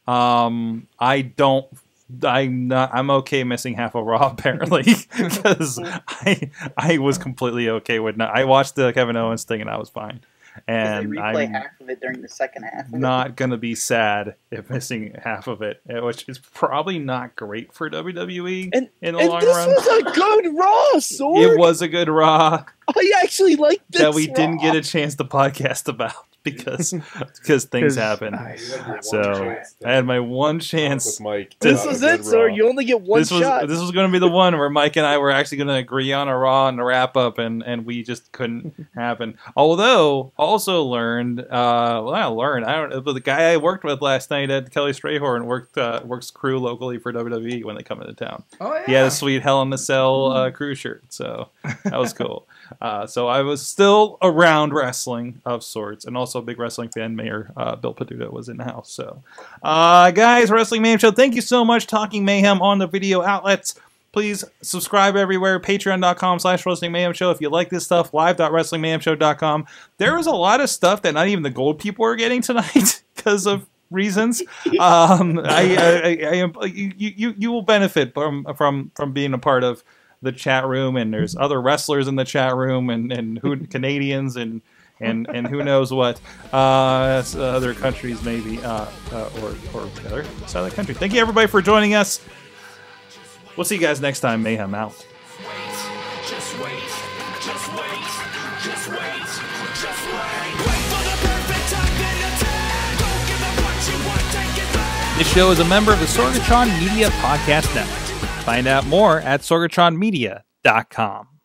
I'm okay missing half a Raw apparently, because I was completely okay with I watched the Kevin Owens thing and I was fine. And they replay half of it during the second half. Not gonna be sad if missing half of it, which is probably not great for WWE in the long run. This was a good Raw, Sorg. It was a good Raw. I actually liked this that we Raw. didn't get a chance to podcast about because things happen. So I had my one chance. With Mike. This was it, sir. You only get one shot. This was going to be the one where Mike and I were actually going to agree on a Raw and a wrap up, and we just couldn't happen. Although, also learned. I don't know. But the guy I worked with last night at Kelly Strayhorn works crew locally for WWE when they come into town. Oh yeah. He had a sweet Hell in a Cell crew shirt, so that was cool. So I was still around wrestling of sorts, and also a big wrestling fan. Mayor Bill Peduto was in the house. So, guys, Wrestling Mayhem Show, thank you so much. Talking Mayhem on the video outlets. Please subscribe everywhere. Patreon.com/Wrestling Mayhem Show. If you like this stuff, live.WrestlingMayhemShow.com. There is a lot of stuff that not even the gold people are getting tonight because of reasons. You will benefit from being a part of the chat room, and there's other wrestlers in the chat room, and who Canadians and who knows what other countries maybe or other country. Thank you everybody for joining us. We'll see you guys next time. Mayhem out. Just wait. Wait for the perfect time, then attack. Don't give up what you want, take it back. This show is a member of the Sorgatron Media Podcast Network. Find out more at sorgatronmedia.com.